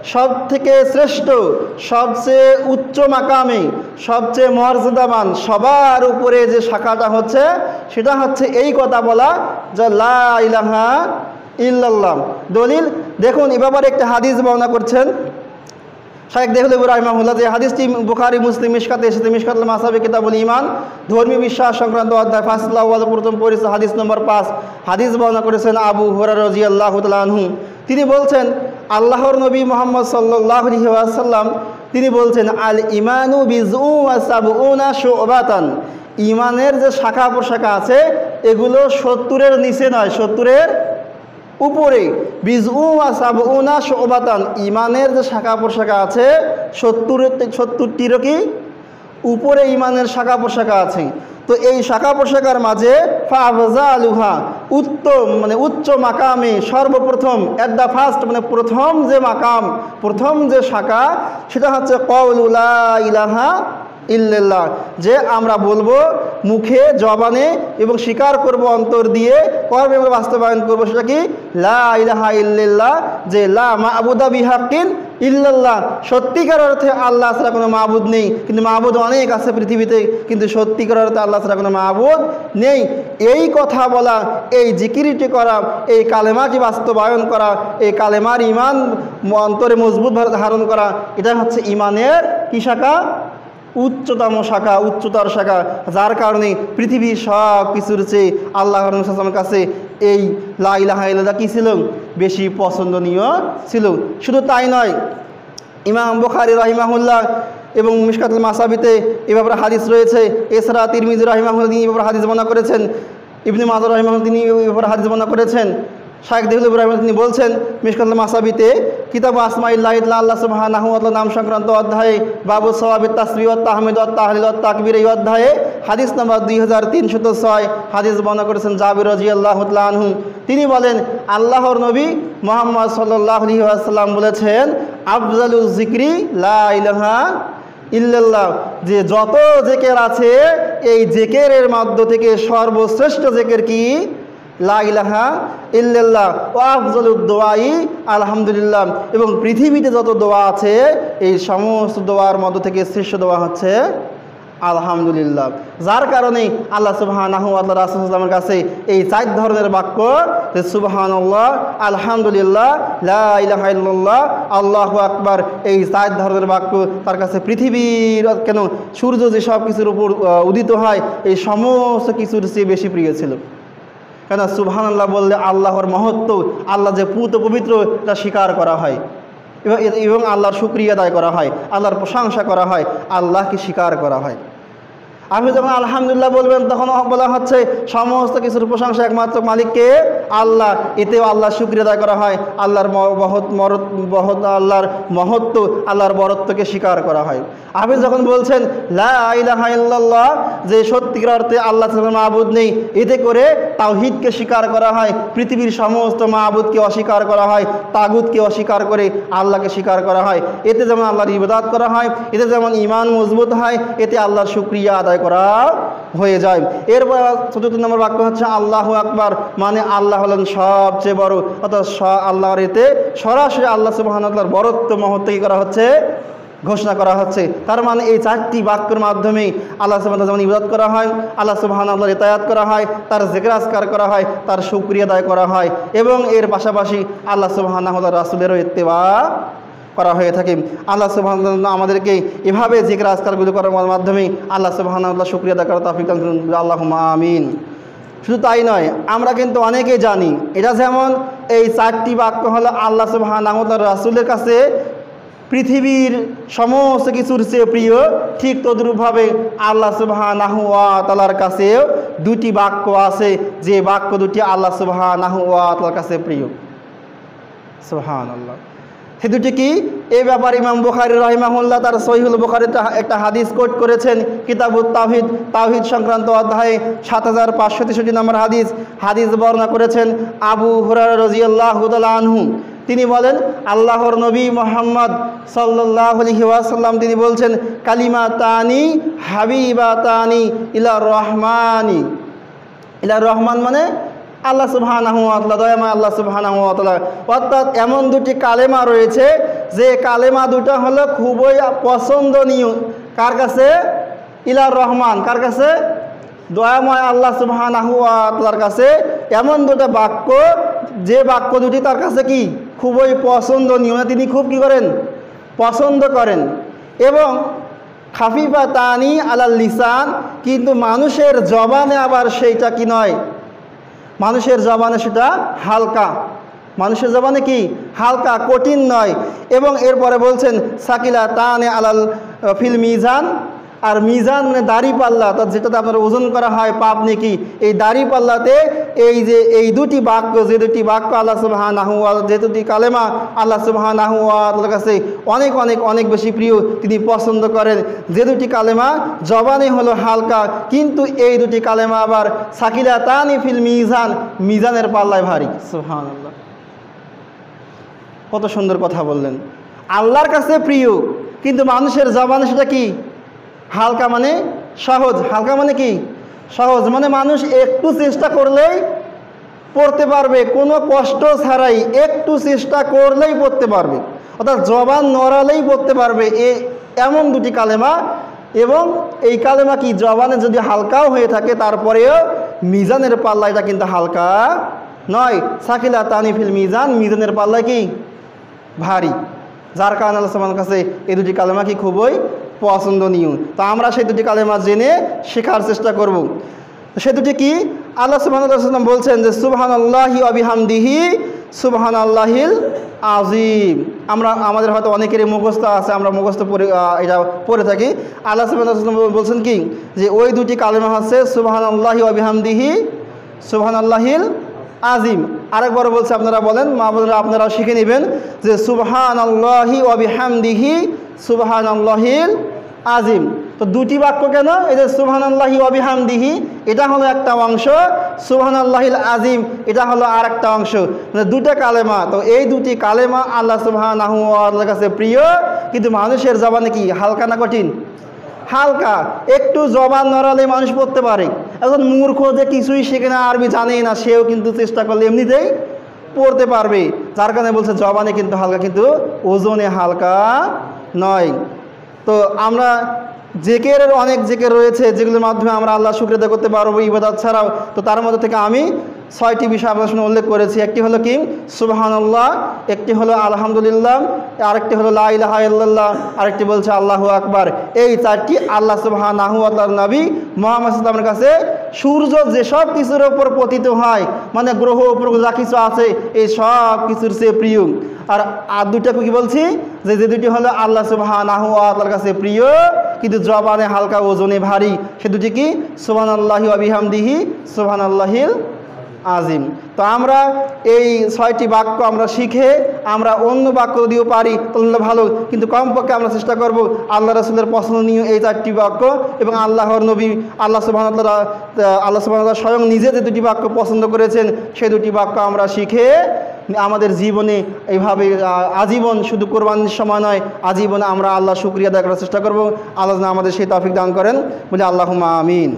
সব থেকে শ্রেষ্ঠ, সবচেয়ে উচ্চ মাকামে, সবচেয়ে মর্যাদাবান, সবার উপরে যে শাখাটা হচ্ছে সেটা হচ্ছে এই কথা বলা যে লা ইলাহা ইল্লাল্লাহ। দলিল দেখুন, এ ব্যাপারে একটা হাদিস বর্ণনা করছেন শাইখ দেহলেভী রাহিমাহুল্লাহ, যে হাদিসটি বুখারী মুসলিম মিশকাতে এসেছে, মিশকাতুল মাসাবি কিতাবুল ঈমান, ধর্মীয় বিশ্বাস সংক্রান্ত অধ্যায় ফাসল আউয়াল প্রথম পরিচ্ছেদ হাদিস নম্বর পাঁচ। হাদিস বর্ণনা করেছেন আবু হুরায়রা রাদিয়াল্লাহু তাআলা আনহু। তিনি বলছেন, আল্লাহর নবী মুহাম্মদ সাল্লাল্লাহু আলাইহি ওয়াসাল্লাম তিনি বলছেন, আল ইমানু বিজউ ওয়া সাবউনা শুবাতান, ইমানের যে শাখা প্রশাখা আছে এগুলো সত্তরের নিচে নয়, সত্তরের উপরে। বিজউ ওয়া সাবউনা শুবাতান, ইমানের যে শাখা প্রশাখা আছে সত্তর সত্তরটিরও কি উপরে ইমানের শাখা প্রশাখা আছে। তো এই শাখা প্রশাখার মাঝে ফাফজালুহা, উত্তম মানে উচ্চ মাকামে, সর্বপ্রথম এট দ্য ফার্স্ট মানে প্রথম যে মাকাম, প্রথম যে শাখা সেটা হচ্ছে কওলু লা ইলাহা ইল্লাল্লাহ, যে আমরা বলবো মুখে জবানে এবং স্বীকার করব অন্তর দিয়ে, কর্মে আমরা বাস্তবায়ন করবো সেটা কি লা ইলাহা ইল্লাল্লাহ, যে লা মা'বুদা বিহাক্কিন ইল্লাল্লাহ, সত্যিকার অর্থে আল্লাহ ছাড়া কোনো মাবুদ নেই। কিন্তু মাবুদ অনেক আছে পৃথিবীতে, কিন্তু সত্যিকার অর্থে আল্লাহ ছাড়া কোনো মাবুদ নেই। এই কথা বলা, এই জিকিরটি করা, এই কালেমাটি বাস্তবায়ন করা, এই কালেমার ইমান অন্তরে মজবুত ধারণ করা, এটা হচ্ছে ইমানের কি শাখা? উচ্চতম শাখা, উচ্চতর শাখা, যার কারণে পৃথিবীর সব কিছুর চেয়ে আল্লাহর রাসূলের কাছে এই লা ইলাহা ইল্লাল্লাহ কি ছিল? বেশি পছন্দনীয় ছিল। শুধু তাই নয়, ইমাম বুখারী রাহিমাহুল্লাহ এবং মিশকাতুল মাসাবিতে এ ব্যাপারে হাদিস রয়েছে। এছাড়া তিরমিজি রাহিমাহুল্লাহ তিনি এ ব্যাপারে হাদিস বর্ণনা করেছেন। ইবনে মাজাহ রাহিমাহুল্লাহ তিনি এ ব্যাপারে হাদিস বর্ণনা করেছেন। শাইখ দেহলেভী রাহিমাহুল্লাহ তিনি বলছেন মিশকাতুল মাসাবিতে কিতাব আসমাইল্লাহ, আল্লাহ সুবহানাহু ওয়া তাআলা নাম সংক্রান্ত অধ্যায়ে বাবু সওয়াবিত তাসবিহ ওয়াত তাহমিদ ওয়াত তাহলিল ওয়াত তাকবীর, এই অধ্যায়ে হাদিস নম্বর দুই হাজার তিনশত ছয় হাদিস বর্ণনা করেছেন জাবির রাদিয়াল্লাহু তাআলা আনহু। তিনি বলেন, আল্লাহর নবী মুহাম্মদ সাল্লাল্লাহু আলাইহি ওয়াসাল্লাম বলেছেন, আফজালুজ যিকরি লা ইলাহা ইল্লাল্লাহ, যে যত জিকির আছে এই জিকিরের মধ্য থেকে সর্বশ্রেষ্ঠ জিকির কি? লা ইলাহা ইল্লাল্লাহ। ওয়া আফজালুদ দুআই আলহামদুলিল্লাহ, এবং পৃথিবীতে যত দোয়া আছে এই সমস্ত দোয়ার মধ্য থেকে শ্রেষ্ঠ দোয়া হচ্ছে আলহামদুলিল্লাহ। যার কারণে আল্লাহ সুবহানাহু ওয়া তাআলা রাসূল সাল্লাল্লাহু আলাইহি ওয়াসাল্লামের কাছে এই চার ধরনের বাক্য, যে সুবহানাল্লাহ, আলহামদুলিল্লাহ, লা ইলাহা ইল্লাল্লাহ, আল্লাহু আকবার, এই চার ধরনের বাক্য তার কাছে পৃথিবীর কেন সূর্য যে সব কিছুর উপর উদিত হয় এই সমস্ত কিছুর চেয়ে বেশি প্রিয় ছিল। কেন সুবহানাল্লাহ বললে আল্লাহর মহত্ব, আল্লাহ যে পুত পবিত্র তা স্বীকার করা হয় এবং আল্লাহর শুকরিয়া আদায় করা হয়, আল্লাহর প্রশংসা করা হয়, আল্লাহকে স্বীকার করা হয়। আপনি যখন আলহামদুলিল্লাহ বলবেন তখন বলা হচ্ছে সমস্ত কিছুর প্রশংসা একমাত্র মালিককে আল্লাহ, এতেও আল্লাহর শুকরিয়া আদায় করা হয়, আল্লাহর মহৎ মরত মহৎ আল্লাহর মহত্ব, আল্লাহর বরত্বকে স্বীকার করা হয়। আপনি যখন বলছেন লা ইলাহা ইল্লাল্লাহ, যে সত্যিকার অর্থে আল্লাহ ছাড়া মাবুদ নেই, এতে করে তাওহীদকে স্বীকার করা হয়, পৃথিবীর সমস্ত মাবুদকে অস্বীকার করা হয়, তাগুতকে অস্বীকার করে আল্লাহকে স্বীকার করা হয়। এতে যেমন আল্লাহর ইবাদত করা হয়, এতে যেমন ঈমান মজবুত হয়, এতে আল্লাহর শুকরিয়া আদায় করা হয়ে যায়। এরপর চতুর্থ নম্বর বাক্য হচ্ছে আল্লাহু আকবার, মানে আল্লাহ হলেন সবচেয়ে বড়, অর্থাৎ আল্লাহর এতে সরাসরি আল্লাহ সুবহানাহু ওয়া তাআলার বরত্ব মহত্ব কি করা হচ্ছে? ঘোষণা করা হচ্ছে। তার মানে এই চারটি বাক্যের মাধ্যমে আল্লাহ সুবহানাহু ওয়া তাআলা যেমন ইবাদত করা হয়, আল্লাহ সুবহানাহু ওয়া তাআলার ইতায়াত করা হয়, তার জিকির আজকার করা হয়, তার শুকরিয়া আদায় করা হয়, এবং এর পাশাপাশি আল্লাহ সুবহানাহু ওয়া তাআলার রাসূলেরও ইত্তেবা করা হয়ে থাকে। আল্লাহ সুবহানাহু ওয়া তাআলা আমাদেরকে এভাবে জিকির আজকারগুলো করার মাধ্যমে আল্লাহ সুবহানাহু ওয়া তাআলা শুকরিয়া আদায় করার তৌফিক দান করুন, আল্লাহুম্মা আমিন। শুধু তাই নয়, আমরা কিন্তু অনেকেই জানি এটা যেমন এই চারটি বাক্য হলো আল্লাহ সুবহানাহু ওয়া তাআলার রাসূলের কাছে পৃথিবীর সমস্ত কিছুর চেয়ে প্রিয়, ঠিক তদ্রূপভাবে আল্লাহ সুবহানাহু ওয়া তাআলার কাছেও দুটি বাক্য আছে যে বাক্য দুটি আল্লাহ সুবহানাহু ওয়া তাআলার কাছে প্রিয়। সুবহানাল্লাহ। সে দুটি কি? এই ব্যাপারে ইমাম বুখারী রাহিমাহুল্লাহ তার সহিহুল বুখারীতে একটা হাদিস কোট করেছেন, কিতাবুত তাওহীদ, তাওহীদ সংক্রান্ত অধ্যায়ে সাত হাজার পাঁচশো তেষট্টি নম্বর হাদিস। হাদিস বর্ণনা করেছেন আবু হুরায়রা রাদিয়াল্লাহু তাআলা আনহু। তিনি বলেন, আল্লাহর নবী মুহাম্মদ সাল্লাল্লাহু আলাইহি ওয়াসাল্লাম তিনি বলছেন, কালিমাতানি হাবিবাতানি ইলার রহমানি। ইলার রহমান মানে আল্লাহ সুবহানাহু ওয়া তাআলা, দয়াময় আল্লাহ সুবহানাহু ওয়া তাআলা। অর্থাৎ এমন দুটি কালেমা রয়েছে যে কালেমা দুটো হলো খুবই পছন্দনীয় কার কাছে? ইলার রহমান। কার কাছে? দয়াময় আল্লাহ সুবহানাহু ওয়া তাআলার কাছে। এমন দুটো বাক্য যে বাক্য দুটি তার কাছে কি খুবই পছন্দনীয়, তিনি খুব কি করেন? পছন্দ করেন। এবং খাফিফাতানি আলাল লিসান, কিন্তু মানুষের জবানে আবার সেইটা কি নয়, মানুষের জবানে সেটা হালকা, মানুষের জবানে কি হালকা, কঠিন নয়। এবং এরপরে বলছেন সাকিলা তানে আলাল ফিল মিজান, আর মিজান মানে দাড়ি পাল্লা, অর্থাৎ যেটাতে আপনার ওজন করা হয় পাপ নেকি, এই দাড়ি পাল্লাতে এই যে এই দুটি বাক্য, যে দুটি বাক্য আল্লাহ সুবহানাহু ওয়া তাআলা, যে দুটি কালেমা আল্লাহ সুবহানাহু ওয়া তাআলার কাছে অনেক অনেক অনেক বেশি প্রিয়, তিনি পছন্দ করেন। যে দুটি কালেমা জবানে হলো হালকা, কিন্তু এই দুটি কালেমা আবার সাকিলা তানি ফিল মিজান, মিজানের পাল্লায় ভারী। সুবহানাল্লাহ, কত সুন্দর কথা বললেন। আল্লাহর কাছে প্রিয়, কিন্তু মানুষের জবানে সেটা কি হালকা, মানে সহজ। হালকা মানে কি সহজ, মানে মানুষ একটু চেষ্টা করলেই পড়তে পারবে, কোনো কষ্ট ছাড়াই একটু চেষ্টা করলেই পড়তে পারবে, অর্থাৎ জবান নড়ালেই পড়তে পারবে, এ এমন দুটি কালেমা। এবং এই কালেমা কি জবানে যদি হালকাও হয়ে থাকে, তারপরেও মিজানের পাল্লা এটা কিন্তু হালকা নয়। সাকিলা তানিফিল মিজান, মিজানের পাল্লা কি ভারী, যার কারণে আল্লাহ সুবহানাহু ওয়া তাআলার কাছে এই দুটি কালেমা কি খুবই পছন্দনীয়। তো আমরা সেই দুটি কালেমা জেনে শেখার চেষ্টা করব। সে দুটি কি? আল্লাহ সুবহানাহু ওয়া তাআলা বলছেন যে সুবহানাল্লাহি ওয়া বিহামদিহি সুবহানাল্লাহিল আযীম। আমরা আমাদের হয়তো অনেকেরই মুখস্থ আছে, আমরা মুখস্থ পড়ে এটা পড়ে থাকি। আল্লাহ সুবহানাহু ওয়া তাআলা বলছেন কি যে ওই দুটি কালেমা হচ্ছে সুবহানাল্লাহি ওয়া বিহামদিহি সুবহানাল্লাহিল আজিম। আরেকবার বলছে, আপনারা বলেন, মা বোনেরা আপনারা শিখে নেবেন যে সুবহানাল্লাহি ওয়া বিহামদিহি সুবহানাল্লাহিল আজিম। তো দুটি বাক্য কেন? এই যে সুবহানাল্লাহি ওয়া বিহামদিহি এটা হলো একটা অংশ, সুবহানাল্লাহিল আজিম এটা হলো আর একটা অংশ, মানে দুটো কালেমা। তো এই দুটি কালেমা আল্লাহ সুবহানাহু ওয়া তাআলার কাছে প্রিয়, কিন্তু মানুষের জবানে কি হালকা না কঠিন? হালকা। একটু জবান নড়ালে মানুষ পড়তে পারে। এখন মূর্খ যে কিছুই শেখে না, আরবি জানেই না, সেও কিন্তু চেষ্টা করলে এমনিতেই পড়তে পারবে। যার কারণে বলছে জবানে কিন্তু হালকা, কিন্তু ওজনে হালকা নয়। তো আমরা জেকের অনেক জেকের রয়েছে, যেগুলোর মাধ্যমে আমরা আল্লাহ শুকর আদায় করতে পারবো ইবাদত ছাড়াও। তো তার মধ্যে থেকে আমি ছয়টি বিষয় আপনার সামনে উল্লেখ করেছি। একটি হলো কি সুবহানাল্লাহ, একটি হলো আলহামদুলিল্লাহ, আরেকটি হলো লা ইলাহা ইল্লাল্লাহ, আরেকটি বলছে আল্লাহু আকবার। এই চারটি আল্লাহ সুবহানাহু ওয়া তাআলার নবী মুহাম্মদ সাল্লাল্লাহু আলাইহি ওয়াসাল্লামের কাছে সূর্য যেসব কিছুর ওপর পতিত হয়, মানে গ্রহ উপর যা কিছু আছে, এই সব কিছুর চেয়ে প্রিয়। আর আর দুটা কি বলছি যে যে দুটি হলো আল্লাহ সুবহানাহু ওয়া তাআলার কাছে প্রিয়, কিন্তু জবানে হালকা, ওজনে ভারী। সে দুটি কি সুবহানাল্লাহি ওয়া বিহামদিহি সুবহানাল্লাহিল আজিম। তো আমরা এই ছয়টি বাক্য আমরা শিখে আমরা অন্য বাক্য যদিও পারি তাহলে ভালো, কিন্তু কমপক্ষে আমরা চেষ্টা করব আল্লাহ রাসূলের পছন্দনীয় এই চারটি বাক্য এবং আল্লাহর নবী আল্লাহ সুবহানাহু ওয়া তাআলা আল্লাহ সুবহানাহু ওয়া তাআলা স্বয়ং নিজে যে দুটি বাক্য পছন্দ করেছেন, সেই দুটি বাক্য আমরা শিখে আমাদের জীবনে এইভাবে আজীবন, শুধু কোরবানির সময় নয়, আজীবনে আমরা আল্লাহ শুকরিয়া আদায় করার চেষ্টা করব। আল্লাহ যেন আমাদের সেই তৌফিক দান করেন, বলে আল্লাহুম্মা আমিন।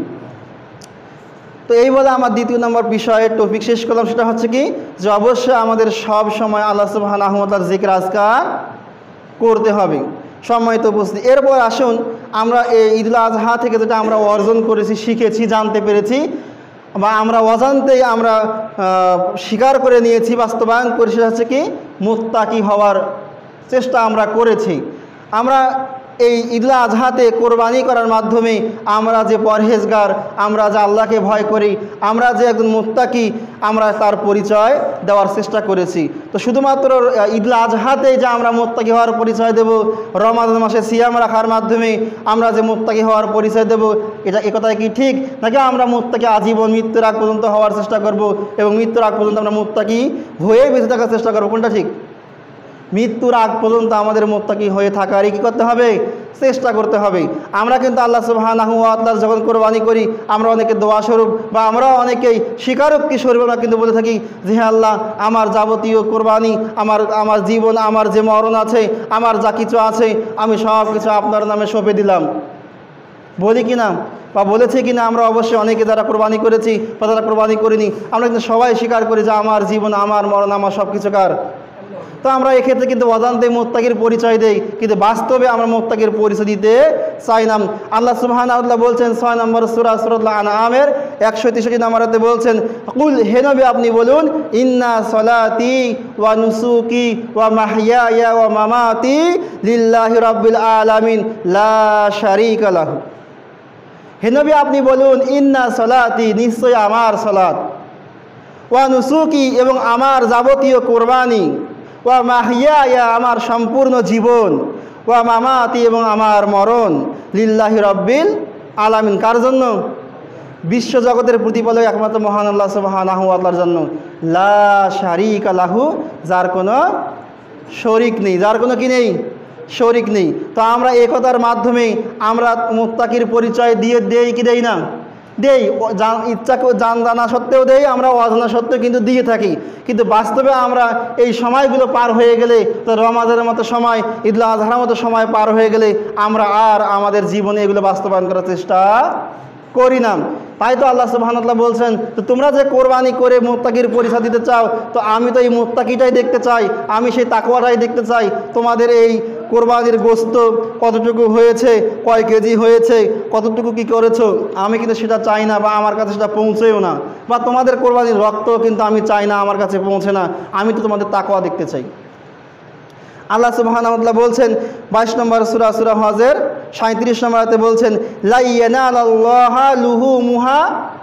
তো এই বলে আমার দ্বিতীয় নম্বর বিষয়ের টপিক শেষ করলাম। সেটা হচ্ছে কি যে অবশ্যই আমাদের সব সময় আল্লাহ সুবহানাহু ওয়া তাআলার জিকির আজকার করতে হবে। সম্মানিত উপস্থিতি, এরপর আসুন আমরা এই ঈদুল আজহা থেকে যেটা আমরা অর্জন করেছি, শিখেছি, জানতে পেরেছি, বা আমরা অজান্তেই আমরা স্বীকার করে নিয়েছি, বাস্তবায়ন করে, সেটা হচ্ছে কি মুত্তাকি হওয়ার চেষ্টা আমরা করেছি। আমরা এই ঈদুল আজহাতে কোরবানি করার মাধ্যমে আমরা যে পরহেজগার, আমরা যে আল্লাহকে ভয় করি, আমরা যে একজন মুত্তাকি, আমরা তার পরিচয় দেওয়ার চেষ্টা করেছি। তো শুধুমাত্র ঈদুল আজহাতে যে আমরা মুত্তাকি হওয়ার পরিচয় দেব, রমাদান মাসে সিয়াম রাখার মাধ্যমে আমরা যে মুত্তাকি হওয়ার পরিচয় দেব, এটা একথাই কি ঠিক? নাকি আমরা মুত্তাকি আজীবন মৃত্যুর আগ পর্যন্ত হওয়ার চেষ্টা করব এবং মৃত্যুর আগ পর্যন্ত আমরা মুত্তাকি হয়ে বেঁচে থাকার চেষ্টা করব? কোনটা ঠিক? মৃত্যুর আগ পর্যন্ত আমাদের মুত্তাকি হয়ে থাকারই কী করতে হবে? চেষ্টা করতে হবে। আমরা কিন্তু আল্লাহ সুবহানাহু ওয়া তাআলা যখন কোরবানি করি, আমরা অনেকে দোয়া স্বরূপ বা আমরা অনেকেই স্বীকারোক্তি স্বরূপ আমরা কিন্তু বলে থাকি যে হে আল্লাহ, আমার যাবতীয় কোরবানি, আমার আমার জীবন, আমার যে মরণ আছে, আমার যা কিছু আছে, আমি সব কিছু আপনার নামে সঁপে দিলাম। বলি কি না বা বলেছি কি না? আমরা অবশ্যই অনেকে যারা কোরবানি করেছি বা যারা কোরবানি করিনি, আমরা কিন্তু সবাই স্বীকার করি যে আমার জীবন, আমার মরণ, আমার সব কিছু কার? তো আমরা এক্ষেত্রে কিন্তু অজান্তে মুত্তাকির পরিচয় দেই, কিন্তু বাস্তবে আমরা মুত্তাকির পরিচয় দিতে চাই না। আল্লাহ সুবহানাহু ওয়া তাআলা বলছেন ছয় নম্বর সূরা সূরাতুল আনআমের একশো তেষট্টি নম্বরে বলছেন, কুল হে নবী আপনি বলুন, ইন্না সলাতি ওয়া নুসুকি ওয়া মাহইয়ায়া ওয়া মামাতি লিল্লাহি রাব্বিল আলামিন লা শারীকা লাহু। হে নবী আপনি বলুন, ইন্না সলাতি নিশ্চয় আমার সলাত, ওয়া নুসুকি এবং আমার যাবতীয় কোরবানি, ওয়া মাহইয়ায়া আমার সম্পূর্ণ জীবন, ওয়া মামাতি এবং আমার মরণ, লিল্লাহি রাব্বিল আলামিন কার জন্য? বিশ্বজগতের প্রতিপালক একমাত্র মহান আল্লাহ সুবহানাহু ওয়া তাআলার জন্য। লা শারীকা লাহু, যার কোনো শরীক নেই, যার কোনো কি নেই? শরীক নেই। তো আমরা একতার মাধ্যমে আমরা মুত্তাকির পরিচয় দিয়ে দেই কি দেই না? দেই। ইচ্ছা জান জানা সত্ত্বেও দেই, আমরা অজানা সত্ত্বেও কিন্তু দিয়ে থাকি। কিন্তু বাস্তবে আমরা এই সময়গুলো পার হয়ে গেলে, তো রমাজানের মতো সময়, ঈদুল আজহার মতো সময় পার হয়ে গেলে আমরা আর আমাদের জীবনে এগুলো বাস্তবায়ন করার চেষ্টা করি না। তাই তো আল্লাহ সুবহানাহু ওয়া তাআলা বলছেন, তো তোমরা যে কোরবানি করে মুত্তাকির পরিচয় দিতে চাও, তো আমি তো এই মুত্তাকিটাই দেখতে চাই, আমি সেই তাকওয়াটাই দেখতে চাই। তোমাদের এই কোরবানির গোশত কতটুকু হয়েছে, কয় কেজি হয়েছে, কতটুকু কি করেছো, আমি কিন্তু সেটা চাই না, বা আমার কাছে সেটা পৌঁছেও না। বা তোমাদের কোরবানির রক্ত কিন্তু আমি চাই না, আমার কাছে পৌঁছে না। আমি তো তোমাদের তাকওয়া দেখতে চাই। আল্লাহ সুবহানাহু ওয়া তাআলা বলছেন বাইশ নম্বর সূরা সূরা হজের সাঁইত্রিশ নম্বরে বলছেন, লা ইয়ানালাল্লাহা লুহুমুহা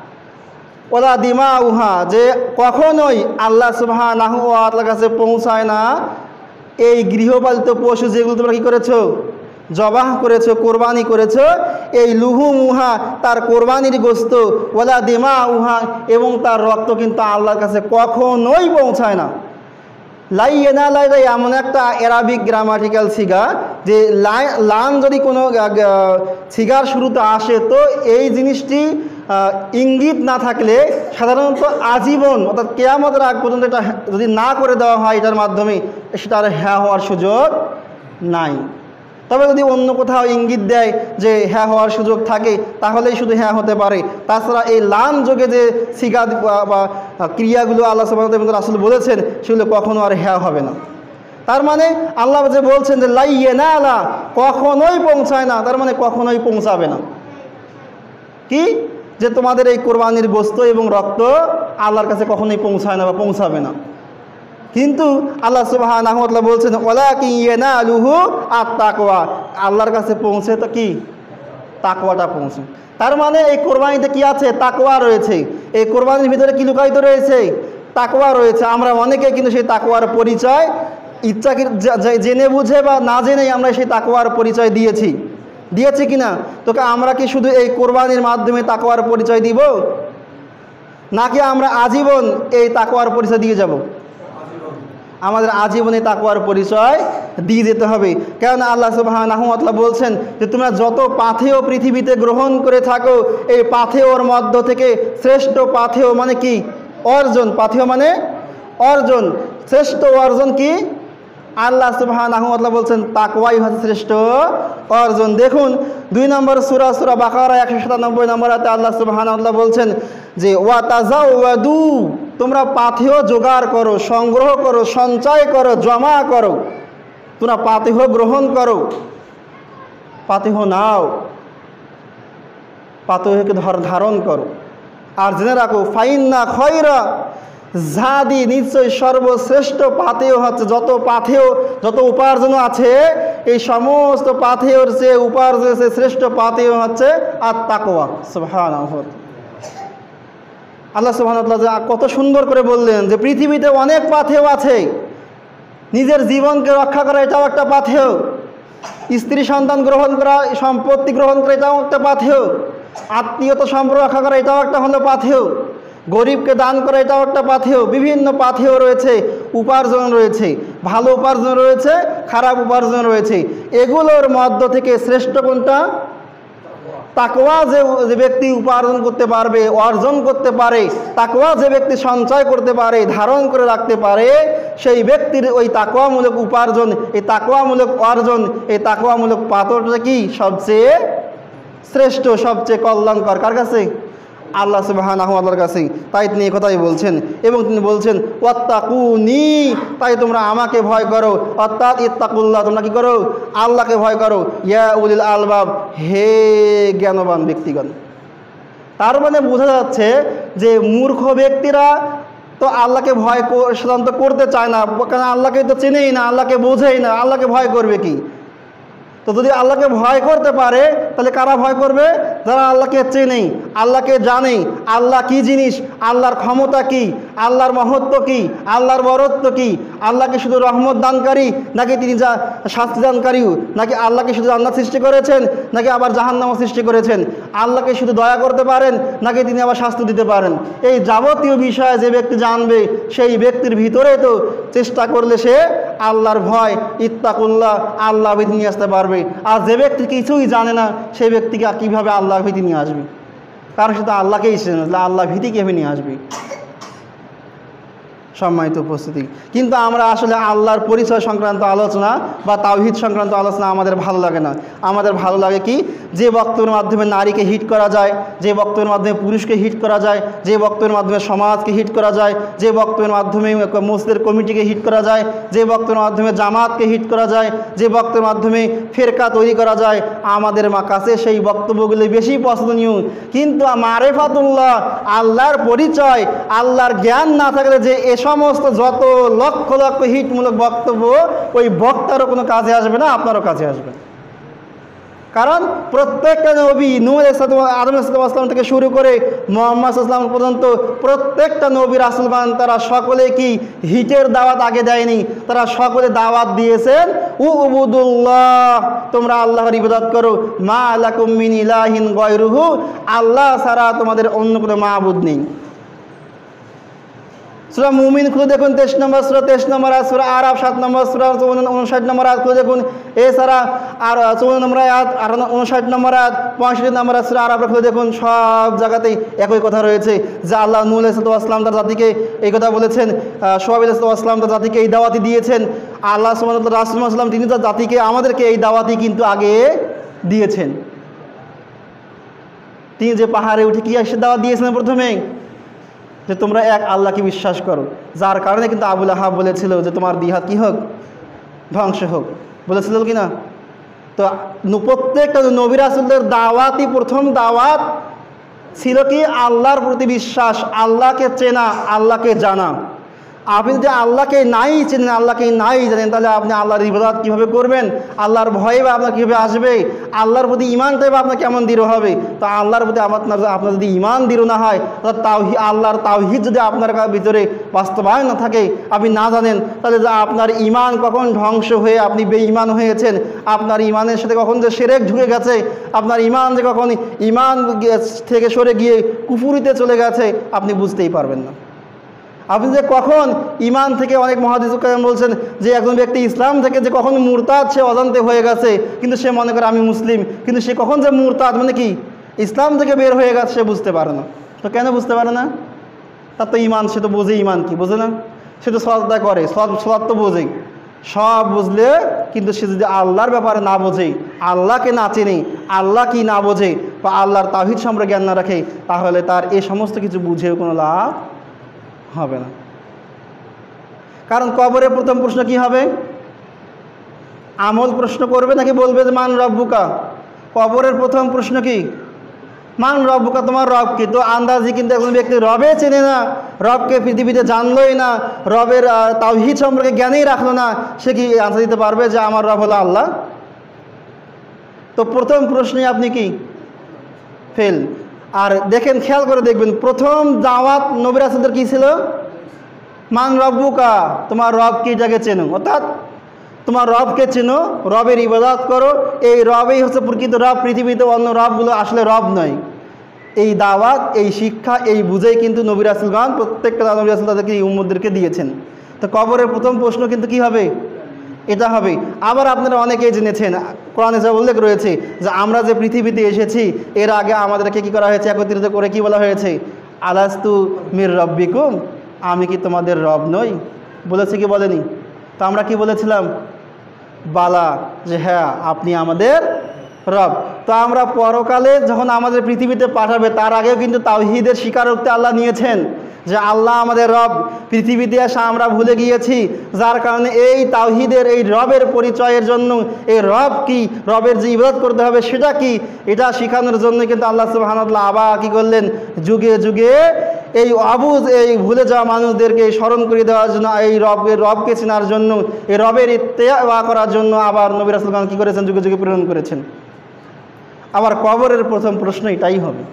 ওয়ালা দিমাউহা, যে কখনোই আল্লাহ সুবহানাহু ওয়া তাআলার কাছে পৌঁছায় না এই গৃহপালিত পশু যেগুলো তোমরা কী করেছো? জবাহ করেছো, কোরবানি করেছো, এই লুহুমুহা তার কোরবানির গোশত, ওয়ালা দিমাউহা এবং তার রক্ত কিন্তু আল্লাহর কাছে কখনোই পৌঁছায় না। লাই এনা লাই লাই এমন একটা অ্যারাবিক গ্রামাটিক্যাল সিগা, যে লাই লান যদি কোনো সিগার শুরুতে আসে, তো এই জিনিসটি ইঙ্গিত না থাকলে সাধারণত আজীবন, অর্থাৎ কিয়ামতের আগ পর্যন্ত এটা যদি না করে দেওয়া হয় এটার মাধ্যমে, সেটা আর হ্যাঁ হওয়ার সুযোগ নাই। তবে যদি অন্য কোথাও ইঙ্গিত দেয় যে হ্যাঁ হওয়ার সুযোগ থাকে, তাহলেই শুধু হ্যাঁ হতে পারে। তাছাড়া এই লান যোগে যে সিগা বা ক্রিয়াগুলো আল্লাহ সুবহানাহু ওয়া তাআলা রাসূল বলেছেন, সেগুলো কখনো আর হ্যাঁ হবে না। তার মানে আল্লাহ যে বলছেন যে লা ইয়ানালা, কখনোই পৌঁছায় না, তার মানে কখনোই পৌঁছাবে না। কি? যে তোমাদের এই কোরবানির গোশত এবং রক্ত আল্লাহর কাছে কখনোই পৌঁছায় না বা পৌঁছাবে না। কিন্তু আল্লাহ সুবহানাহু ওয়া তাআলা বলছেন, ওয়ালাকিন ইয়ানালুহু আত-তাকওয়া, আল্লাহর কাছে পৌঁছে তো কি? তাকওয়াটা পৌঁছে। তার মানে এই কোরবানিতে কি আছে? তাকওয়া রয়েছে। এই কোরবানির ভিতরে কি লুকায়িত রয়েছে? তাকওয়া রয়েছে। আমরা অনেকে কিন্তু সেই তাকওয়ার পরিচয় ইচ্ছা জেনে বুঝে বা না জেনেই আমরা সেই তাকওয়ার পরিচয় দিয়েছি দিয়েছি কিনা? তোকে আমরা কি শুধু এই কোরবানির মাধ্যমে তাকওয়ার পরিচয় দিব, নাকি আমরা আজীবন এই তাকওয়ার পরিচয় দিয়ে যাব? আমাদের আজীবনে তাকওয়ার পরিচয় দিয়ে যেতে হবে। কেননা আল্লাহ সুবহানাহু ওয়া তাআলা বলছেন যে তোমরা যত পাথেয় পৃথিবীতে গ্রহণ করে থাকো, এই পাথেয়র মধ্য থেকে শ্রেষ্ঠ পাথেয় মানে কি? অর্জন। পাথেয় মানে অর্জন। শ্রেষ্ঠ অর্জন কি? আল্লাহ সুবহানাহু ওয়া তাআলা বলছেন তাকওয়াই হচ্ছে শ্রেষ্ঠ অর্জন। দেখুন দুই নম্বর সূরা সূরা বাকারা একশো সাতানব্বই নম্বর আয়াতে আল্লাহ সুবহানাহু ওয়া তাআলা বলছেন যে ওয়া তাযাওয়াদু, তোমরা পাথেয় জোগাড় করো, সংগ্রহ করো, সঞ্চয় করো, জমা করো। তোমরা পাথেয় গ্রহণ করো, পাথেয় নাও, পাথেয়কে ধারণ করো। আর জেনে রাখো ফাইন্না খয়রা জাদি, নিশ্চয় সর্বশ্রেষ্ঠ পাথেয় হচ্ছে, যত পাথেয় যত উপার্জন আছে, এই সমস্ত পাথেয়র চেয়ে উপার্জনের চেয়ে শ্রেষ্ঠ পাথেয় হচ্ছে আত-তাকওয়া। সুবহানাহু। আল্লাহ সুবহানাহু ওয়া তাআলা কত সুন্দর করে বললেন যে পৃথিবীতে অনেক পাথেয় আছে, নিজের জীবনকে রক্ষা করা এটাও একটা পাথেয়, স্ত্রী সন্তান গ্রহণ করা, সম্পত্তি গ্রহণ করা এটাও একটা পাথেয়, আত্মীয়তা সম্পর্ক রক্ষা করা এটাও একটা হলো পাথেয়, গরিবকে দান করা এটাও একটা পাথেয়। বিভিন্ন পাথেয় রয়েছে, উপার্জন রয়েছে, ভালো উপার্জন রয়েছে, খারাপ উপার্জন রয়েছে। এগুলোর মধ্য থেকে শ্রেষ্ঠ কোনটা? তাকওয়া। যে ব্যক্তি উপার্জন করতে পারবে, অর্জন করতে পারে, তাকওয়া যে ব্যক্তি সঞ্চয় করতে পারে, ধারণ করে রাখতে পারে, সেই ব্যক্তির ওই তাকওয়ামূলক উপার্জন, এই তাকওয়ামূলক অর্জন, এই তাকওয়ামূলক পাথরটা কি? সবচেয়ে শ্রেষ্ঠ, সবচেয়ে কল্যাণকর। কার কাছে? আল্লাহ সুবহানাহু ওয়া তাআলার কাছে। তাই তিনি এই কথাই বলছেন এবং তিনি বলছেন ওয়াত্তাকুনি, তাই তোমরা আমাকে ভয় করো, অর্থাৎ ইত্তাকুল্লাহ, তোমরা কি করো? আল্লাহকে ভয় করো। ইয়া উলিল আলবাব, হে জ্ঞানবান ব্যক্তিগণ। তার মানে বোঝা যাচ্ছে যে মূর্খ ব্যক্তিরা তো আল্লাহকে ভয় সাধারণত করতে চায় না, কারণ আল্লাহকে তো চেনেই না, আল্লাহকে বোঝেই না, আল্লাহকে ভয় করবে কি? তো যদি আল্লাহকে ভয় করতে পারে তাহলে কারা ভয় করবে? যারা আল্লাহকে চেনেই, আল্লাহকে জানেই, আল্লাহ কি জিনিস, আল্লাহর ক্ষমতা কি, আল্লাহর মহত্ব কি, আল্লাহর বরত্ব কি, আল্লাহকে শুধু রহমত দানকারী নাকি তিনি যা শাস্তি দানকারীও, নাকি আল্লাহকে শুধু জান্নাত সৃষ্টি করেছেন নাকি আবার জাহান্নামও সৃষ্টি করেছেন, আল্লাহকে শুধু দয়া করতে পারেন নাকি তিনি আবার শাস্তি দিতে পারেন, এই যাবতীয় বিষয় যে ব্যক্তি জানবে সেই ব্যক্তির ভিতরে তো চেষ্টা করলে সে আল্লাহর ভয় ইত্তাকুল্লাহ আল্লাহ ভীতি নিয়ে আসতে পারবে। আর যে ব্যক্তি কিছুই জানে না সেই ব্যক্তিকে কীভাবে আল্লাহ ভীতি নিয়ে আসবে? কারণ সে তো আল্লাহকেই চেনে না, আল্লাহ ভীতি কীভাবে নিয়ে আসবে? সম্মানিত উপস্থিতি, কিন্তু আমরা আসলে আল্লাহর পরিচয় সংক্রান্ত আলোচনা বা তাওহীদ সংক্রান্ত আলোচনা আমাদের ভালো লাগে না। আমাদের ভালো লাগে কি, যে বক্তব্যের মাধ্যমে নারীকে হিট করা যায়, যে বক্তব্যের মাধ্যমে পুরুষকে হিট করা যায়, যে বক্তব্যের মাধ্যমে সমাজকে হিট করা যায়, যে বক্তব্যের মাধ্যমে মসজিদের কমিটিকে হিট করা যায়, যে বক্তব্যের মাধ্যমে জামাতকে হিট করা যায়, যে বক্তব্যের মাধ্যমে ফেরকা তৈরি করা যায়, আমাদের কাছে সেই বক্তব্যগুলি বেশি পছন্দনীয়। কিন্তু মারেফাতুল্লাহ, আল্লাহর পরিচয়, আল্লাহর জ্ঞান না থাকলে যে এ সমস্ত যত লক্ষ লক্ষ হিটমূলক বক্তব্য ওই বক্তারও কোনো কাজে আসবে না, আপনারও কাজে আসবে। কারণ প্রত্যেকটা নবী নূহ আদম আলাইহিসসালাম থেকে শুরু করে মুহাম্মদ সাল্লাল্লাহু আলাইহি ওয়াসাল্লাম পর্যন্ত প্রত্যেকটা নবী রাসূলগণ তারা সকলে কি হিটের দাওয়াত আগে দেয়নি, তারা সকলে দাওয়াত দিয়েছেন উবুদুল্লাহ, তোমরা আল্লাহর ইবাদত করো, মা লাকুম মিন ইলাহিন গায়রুহু, আল্লাহ ছাড়া তোমাদের অন্য কোনো মাবুদ নেই। সূরা মুমিন খুলে দেখুন তেইশ নম্বর সূরা, তেইশ নম্বর আয়াত, সূরা আরাফ সাত নম্বর সূরা উনষাট নম্বর আয়াত খুলে দেখুন, এছাড়া আর চৌন্ন নম্বর আয়াত আর উনষাট নম্বর আয়াত, পঁয়ষট্টি নম্বর আয়াত সূরা আরাফ খুলে দেখুন, সব জায়গাতেই একই কথা রয়েছে যে আল্লাহ নূহ আলাইহিস সালাম তার জাতিকে এই কথা বলেছেন, শুআয়ব আলাইহিস সালাম তার জাতিকে এই দাওয়াতি দিয়েছেন, আল্লাহ সুবহানাহু ওয়া তাআলা রাসূল সাল্লাম তিনি তার জাতিকে আমাদেরকে এই দাওয়াতি কিন্তু আগে দিয়েছেন। তিনি যে পাহাড়ে উঠে কি এসে দাওয়াত দিয়েছিলেন প্রথমে যে তোমরা এক আল্লাহকে বিশ্বাস করো, যার কারণে কিন্তু আবু লাহাব বলেছিল যে তোমার দিহাত কি হোক, ধ্বংস হোক, বলেছিল কি না? তো প্রত্যেকটা নবী রাসূলদের দাওয়াতই প্রথম দাওয়াত ছিল কি আল্লাহর প্রতি বিশ্বাস, আল্লাহকে চেনা, আল্লাহকে জানা। আপনি যদি আল্লাহকে নাই চেনেন, আল্লাহকে নাই জানেন, তাহলে আপনি আল্লাহর ইবাদত কীভাবে করবেন? আল্লাহর ভয় বা আপনার কীভাবে আসবে? আল্লাহর প্রতি ইমানটাই বা আপনার কেমন দৃঢ় হবে? তো আল্লাহর প্রতি আপনার আপনার যদি ইমান দৃঢ় না হয়, তাওহীদ আল্লাহর তাওহীদ যদি আপনার ভিতরে বাস্তবায়ন না থাকে, আপনি না জানেন, তাহলে আপনার ইমান কখন ধ্বংস হয়ে আপনি বেঈমান হয়েছেন, আপনার ইমানের সাথে কখন যে শিরক ঢুকে গেছে, আপনার ইমান যে কখন ইমান থেকে সরে গিয়ে কুফরিতে চলে গেছে আপনি বুঝতেই পারবেন না। আপনি যে কখন ইমান থেকে, অনেক মুহাদ্দিস বলছেন যে একজন ব্যক্তি ইসলাম থেকে যে কখন মুরতাদ সে অজান্তে হয়ে গেছে, কিন্তু সে মনে করে আমি মুসলিম, কিন্তু সে কখন যে মুরতাদ মানে কি ইসলাম থেকে বের হয়ে গেছে সে বুঝতে পারে না। তো কেন বুঝতে পারে না? তার তো ইমান, সে তো বোঝে ইমান কি, বোঝে না? সে তো সদা করে, সৎ সৎ তো বোঝে, সব বুঝলে কিন্তু সে যদি আল্লাহর ব্যাপারে না বোঝে, আল্লাহকে না চেনে, আল্লাহ কি না বোঝে বা আল্লাহর তাওহীদ সম্পর্কে জ্ঞান না রাখে, তাহলে তার এই সমস্ত কিছু বুঝেও কোনো লাভ হবে না। কারণ কবরে প্রথম প্রশ্ন কি হবে? আমল প্রশ্ন করবে নাকি বলবে যে মান রব্বুকা? কবরের প্রথম প্রশ্ন কি? মান রব্বুকা, তোমার রব কি? তো আন্দাজি কিন্তু একজন ব্যক্তি রবে চেনে না, রবকে পৃথিবীতে জানলোই না, রবের তাওহীদ সম্পর্কে জ্ঞানেই রাখলো না, সে কি আনসার দিতে পারবে যে আমার রব হলো আল্লাহ? তো প্রথম প্রশ্নে আপনি কি ফেল। আর দেখেন, খেয়াল করে দেখবেন, প্রথম দাওয়াত নবী রাসূলদের কি ছিল? মান রব্বুকা, তোমার রব কি, এটাকে চেনো, অর্থাৎ তোমার রবকে চেনো, রবের ইবাদত করো, এই রবেই হচ্ছে প্রকৃত রব, পৃথিবীতে অন্য রবগুলো আসলে রব নয়। এই দাওয়াত, এই শিক্ষা, এই বুঝেই কিন্তু নবী রাসূলগণ প্রত্যেকটা নবী রাসূল তাদেরকে এই উম্মতদেরকে দিয়েছেন। তো কবরের প্রথম প্রশ্ন কিন্তু কি হবে? এটা হবে। আবার আপনারা অনেকেই জেনেছেন, কোরআনে যা উল্লেখ রয়েছে যে আমরা যে পৃথিবীতে এসেছি এর আগে আমাদেরকে কি করা হয়েছে? একত্রিত করে কি বলা হয়েছে? আলাস্তু মির রব্বিকুম, আমি কি তোমাদের রব নই? বলেছে কি বলেনি? তো আমরা কি বলেছিলাম? বালা, যে হ্যাঁ আপনি আমাদের রব। তো আমরা পরকালে যখন আমাদের পৃথিবীতে পাঠাবে তার আগেও কিন্তু তাওহীদের স্বীকারোক্তি আল্লাহ নিয়েছেন যে আল্লাহ আমাদের রব, পৃথিবীতে এসে আমরা ভুলে গিয়েছি, যার কারণে এই তাওহীদের এই রবের পরিচয়ের জন্য এই রব কি, রবের যে ইবাদত করতে হবে সেটা কি, এটা শেখানোর জন্য কিন্তু আল্লাহ সুবহানাহু ওয়া তাআলা আবার কি করলেন, যুগে যুগে এই অবুঝ এই ভুলে যাওয়া মানুষদেরকে স্মরণ করে দেওয়ার জন্য, এই রবের রবকে চেনার জন্য, এই রবের ইত্তেবা করার জন্য আবার নবী রাসূলগণ কী করেছেন, যুগে যুগে প্রেরণ করেছেন। আবার কবরের প্রথম প্রশ্ন এটাই হবে।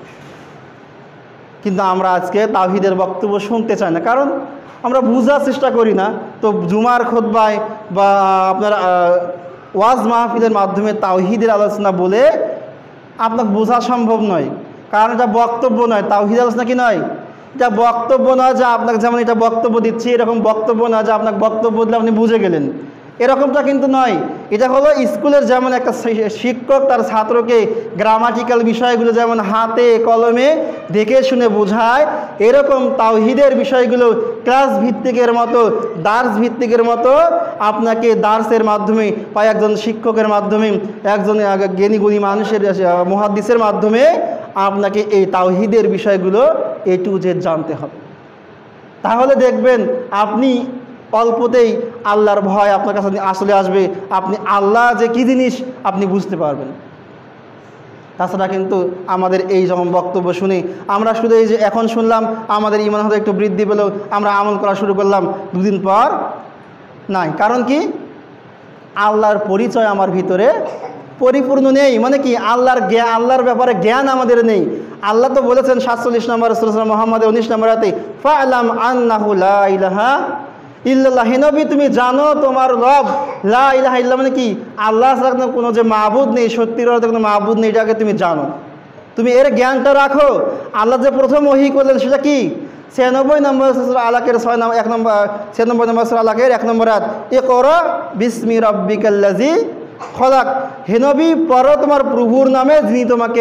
কিন্তু আমরা আজকে তাওহীদের বক্তব্য শুনতে চাই না, কারণ আমরা বোঝার চেষ্টা করি না। তো জুমার খুতবায় বা আপনার ওয়াজ মাহফিলের মাধ্যমে তাওহীদের আলোচনা বলে আপনাকে বোঝা সম্ভব নয়, কারণ এটা বক্তব্য নয়। তাওহীদ আলোচনা কি নয়, এটা বক্তব্য নয় যে আপনাকে যেমন এটা বক্তব্য দিচ্ছি এরকম বক্তব্য নয় যে আপনাকে বক্তব্য দিলে আপনি বুঝে গেলেন, এরকমটা কিন্তু নয়। এটা হলো স্কুলের যেমন একটা শিক্ষক তার ছাত্রকে গ্রামাটিক্যাল বিষয়গুলো যেমন হাতে কলমে দেখে শুনে বোঝায়, এরকম তাওহীদের বিষয়গুলো ক্লাস ভিত্তিকের মতো, দার্স ভিত্তিকের মতো আপনাকে দার্সের মাধ্যমে বা একজন শিক্ষকের মাধ্যমে, একজন জ্ঞানী গুণী মানুষের মুহাদ্দিসের মাধ্যমে আপনাকে এই তাওহীদের বিষয়গুলো এ টু জেড জানতে হবে। তাহলে দেখবেন আপনি অল্পতেই আল্লাহর ভয় আপনার কাছে আসলে আসবে, আপনি আল্লাহ যে কী জিনিস আপনি বুঝতে পারবেন। তাছাড়া কিন্তু আমাদের এই যখন বক্তব্য শুনি আমরা শুধু এই যে এখন শুনলাম আমাদের ঈমান হয়তো একটু বৃদ্ধি পেল, আমরা আমল করা শুরু করলাম, দুদিন পর নাই। কারণ কি, আল্লাহর পরিচয় আমার ভিতরে পরিপূর্ণ নেই। মানে কি, আল্লাহর জ্ঞান, আল্লাহর ব্যাপারে জ্ঞান আমাদের নেই। আল্লাহ তো বলেছেন সাতচল্লিশ নম্বর সূরা মুহাম্মদ উনিশ নম্বর আয়াতে, ফা'লাম আন্নাহু লা ইলাহা ইল্লাল্লাহ, হে নবী তুমি জানো তোমার রব লা ইলাহা ইল্লাল্লাহ, মানে কি আল্লাহ ছাড়া কোনো যে মাবুদ নেই, সত্যির অর্থে কোনো মাবুদ নেই, এটাকে তুমি জানো, তুমি এর জ্ঞানটা রাখো। আল্লাহ যে প্রথম ওহী করলেন সেটা কি, ছিয়ানব্বই নম্বর সূরা আলাকের ছয় নম্বর এক নম্বর ছিয়ানব্বই নম্বর সূরা আলাকের এক নম্বর আয়াত, ইকরা বিসমি রাব্বিকাল্লাযী খলাক, হে নবী পড়ো তোমার প্রভুর নামে যিনি তোমাকে।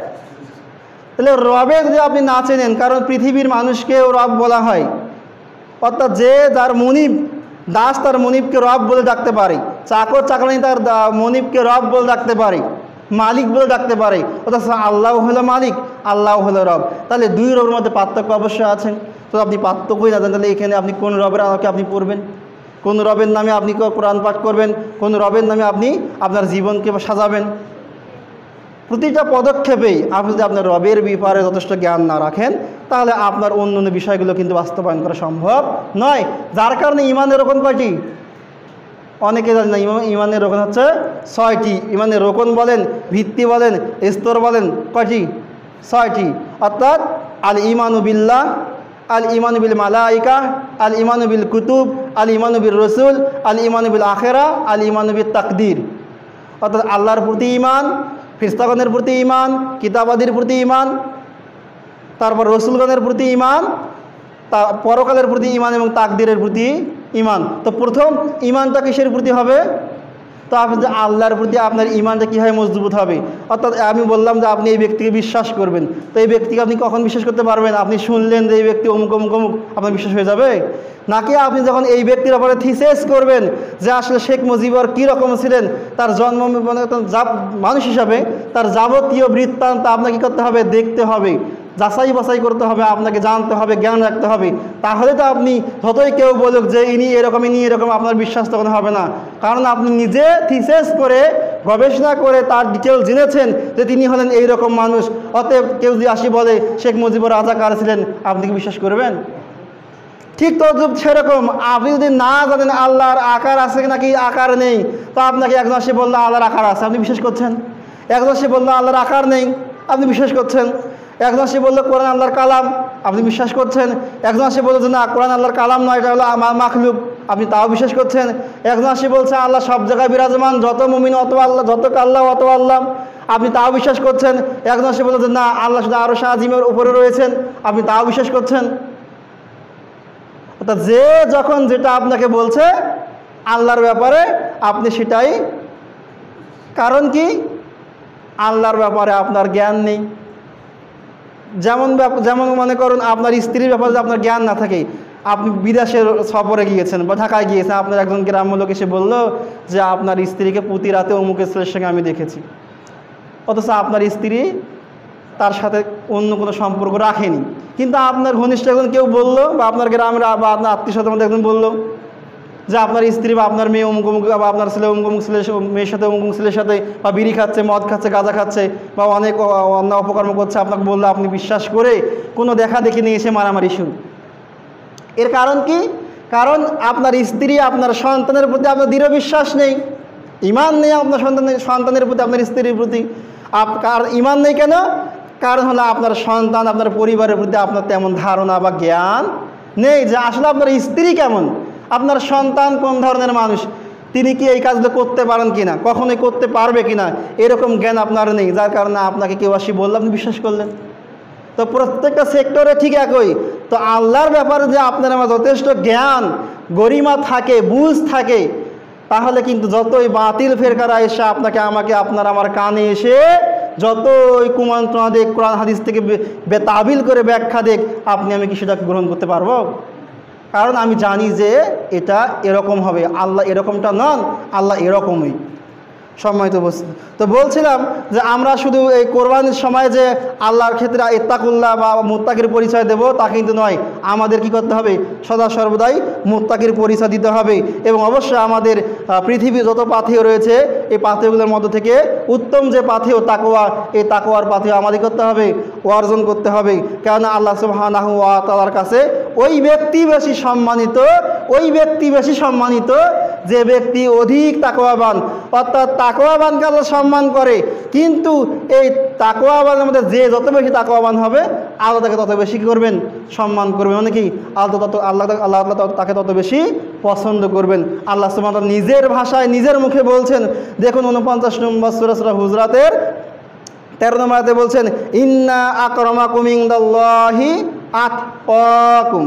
তাহলে রবে যদি আপনি না চেনেন, কারণ পৃথিবীর মানুষকেও রব বলা হয়, অর্থাৎ যে যার মনিব, দাস তার মনিবকে রব বলে ডাকতে পারে, চাকর চাকরানি তার মনিবকে রব বলে ডাকতে পারে, মালিক বলে ডাকতে পারে, অর্থাৎ আল্লাহ হলো মালিক, আল্লাহ হলো রব। তাহলে দুই রবের মধ্যে পার্থক্য অবশ্যই আছে। তো আপনি পার্থক্যই না জানেন, তাহলে এখানে আপনি কোন রবের আলোকে আপনি পড়বেন, কোন রবের নামে আপনি কোরআন পাঠ করবেন, কোন রবের নামে আপনি আপনার জীবনকে সাজাবেন। প্রতিটা পদক্ষেপেই আপনি যদি আপনার রবের ব্যাপারে যথেষ্ট জ্ঞান না রাখেন, তাহলে আপনার অন্য অন্য বিষয়গুলো কিন্তু বাস্তবায়ন করা সম্ভব নয়। যার কারণে ইমানের রোকন কয়টি, অনেকে জানেন না। ইমানের রোকন হচ্ছে ছয়টি। ইমানের রোকন বলেন, ভিত্তি বলেন, স্তর বলেন, কয়টি, ছয়টি। অর্থাৎ আল ইমানু বিল্লাহ, আল ইমানু বিল মালাইকা, আল ইমানু বিল কুতুব, আল ইমানু বিল রসুল, আল ইমানু বিল আখেরা, আল ইমানু বিল তাকদির। অর্থাৎ আল্লাহর প্রতি ইমান, ফেরেশতাগণের প্রতি ইমান, কিতাবাদির প্রতি ইমান, তারপর রসুলগণের প্রতি ইমান, তা পরকালের প্রতি ইমান এবং তাকদিরের প্রতি ইমান। তো প্রথম ইমানটা কিসের প্রতি হবে, তো আপনি যে আল্লাহর প্রতি আপনার ইমানটা কীভাবে মজবুত হবে। অর্থাৎ আমি বললাম যে আপনি এই ব্যক্তিকে বিশ্বাস করবেন, তো এই ব্যক্তিকে আপনি কখন বিশ্বাস করতে পারবেন, আপনি শুনলেন যে এই ব্যক্তি অমুক অমুক অমুক, আপনার বিশ্বাস হয়ে যাবে? নাকি আপনি যখন এই ব্যক্তির ব্যাপারে থিসিস করবেন যে আসলে শেখ মুজিবর কী রকম ছিলেন, তার জন্ম মানুষ হিসাবে তার যাবতীয় বৃত্তান্ত আপনাকে কী করতে হবে, দেখতে হবে, যাচাই বাছাই করতে হবে, আপনাকে জানতে হবে, জ্ঞান রাখতে হবে। তাহলে তো আপনি যতই কেউ বলুক যে ইনি এরকম ইনি এরকম, আপনার বিশ্বাস তখন হবে না। কারণ আপনি নিজে থিসিস করে গবেষণা করে তার ডিটেল জেনেছেন যে তিনি হলেন এই রকম মানুষ। অতএব কেউ যদি আসি বলে শেখ মুজিবুর রাজাকার ছিলেন, আপনি কি বিশ্বাস করবেন? ঠিক তো সেরকম আপনি যদি না জানেন আল্লাহর আকার আছে নাকি আকার নেই, তো আপনাকে একজন আসে বললো আল্লাহর আকার আছে, আপনি বিশ্বাস করছেন। একজন আসে বললো আল্লাহর আকার নেই, আপনি বিশ্বাস করছেন। একজন আসে বললো কোরআন আল্লাহর কালাম, আপনি বিশ্বাস করছেন। একজন আসে বললো যে না কোরআন আল্লাহর কালাম নয়, এটা হলো মাখলুক, আপনি তাও বিশ্বাস করছেন। একজন আসে বলছে আল্লাহ সব জায়গায় বিরাজমান, যত মুমিন অত আল্লাহ, যত আল্লাহ অত আল্লাহ, আপনি তাও বিশ্বাস করছেন। একজন আসে বললো যে না আল্লাহ শুধু আরশ আজিমের উপরে রয়েছেন, আপনি তাও বিশ্বাস করছেন। অর্থাৎ যে যখন যেটা আপনাকে বলছে আল্লাহর ব্যাপারে আপনি সেটাই। কারণ কি, আল্লাহর ব্যাপারে আপনার জ্ঞান নেই। যেমন যেমন মনে করুন আপনার স্ত্রীর ব্যাপারে যদি আপনার জ্ঞান না থাকে, আপনি বিদেশের সফরে গিয়েছেন বা ঢাকায় গিয়েছেন, আপনার একজন গ্রাম্য লোক এসে বললো যে আপনার স্ত্রীকে প্রতি রাতে অমুকের ছেলের সঙ্গে আমি দেখেছি। অথচ আপনার স্ত্রী তার সাথে অন্য কোনো সম্পর্ক রাখেনি, কিন্তু আপনার ঘনিষ্ঠ একজন কেউ বললো বা আপনার গ্রামের বা আপনার আত্মীয় স্বজনের মধ্যে একজন বললো যে আপনার স্ত্রী বা আপনার মেয়ে অমুক অমুক বা আপনার ছেলে অমুক অমুক ছেলের মেয়ের সাথে অমুক ছেলের সাথে বা বিড়ি খাচ্ছে, মদ খাচ্ছে, গাঁজা খাচ্ছে বা অনেক অন্য অপকর্ম করছে, আপনাকে বললে আপনি বিশ্বাস করে কোনো দেখা দেখি নিয়ে এসে মারামারি শুরু। এর কারণ কি? কারণ আপনার স্ত্রী আপনার সন্তানের প্রতি আপনার দৃঢ় বিশ্বাস নেই, ঈমান নেই আপনার সন্তানের সন্তানের প্রতি, আপনার স্ত্রীর প্রতি। আপনার ঈমান নেই কেন? কারণ হলো আপনার সন্তান আপনার পরিবারের প্রতি আপনার তেমন ধারণা বা জ্ঞান নেই যে আসলে আপনার স্ত্রী কেমন, আপনার সন্তান কোন ধরনের মানুষ, তিনি কি এই কাজগুলো করতে পারেন কিনা, কখনোই করতে পারবে কিনা, এরকম জ্ঞান আপনার নেই, যার কারণে আপনাকে কেউ আসি বললে আপনি বিশ্বাস করলেন। তো প্রত্যেকটা সেক্টরে ঠিক একই। তো আল্লাহর ব্যাপারে যে আপনার আমার যথেষ্ট জ্ঞান গরিমা থাকে, বুঝ থাকে, তাহলে কিন্তু যতই বাতিল ফেরকারা এসে আপনাকে আমাকে আপনার আমার কানে এসে যতই কুমন্ত্রণা দেখ, কোরআন হাদিস থেকে বেতাবিল করে ব্যাখ্যা দেখ, আপনি আমি কি সেটাকে গ্রহণ করতে পারবো? কারণ আমি জানি যে এটা এরকম হবে, আল্লাহ এরকমটা নন, আল্লাহ এরকমই। সম্মানিত বস্তু, তো বলছিলাম যে আমরা শুধু এই কোরবানির সময় যে আল্লাহর ক্ষেত্রে ইত্তাকুল্লাহ বা মুত্তাকির পরিচয় দেব তা কিন্তু নয়, আমাদের কি করতে হবে? সদা সর্বদাই মুত্তাকির পরিচয় দিতে হবে। এবং অবশ্যই আমাদের পৃথিবী যত পাথেয় রয়েছে এই পাথেয়গুলোর মধ্য থেকে উত্তম যে পাথেয় তাকওয়া, এই তাকওয়ার পাথেয় আমাদের করতে হবে, অর্জন করতে হবে। কেননা আল্লাহ সুবহানাহু ওয়া তাআলার কাছে ওই ব্যক্তি বেশি সম্মানিত, ওই ব্যক্তি বেশি সম্মানিত যে ব্যক্তি অধিক তাকওয়াবান, অর্থাৎ তাকওয়াবানকে আল্লাহ সম্মান করে। কিন্তু এই তাকওয়াবানের মধ্যে যে যত বেশি তাকওয়াবান হবে আল্লাহ তাকে তত বেশি কী করবেন? সম্মান করবেন। মানে কি? আল্লাহ তত আল্লাহ আল্লাহ আল্লাহ তাকে তত বেশি পছন্দ করবেন। আল্লাহ সুবহানাহু ওয়া তাআলা নিজের ভাষায় নিজের মুখে বলছেন, দেখুন উনপঞ্চাশ নম্বর সূরা সূরা হুজরাতের তেরো নম্বর আয়াতে বলছেন, ইন্না আকরামাকুম ইনদাল্লাহি আতকাকুম।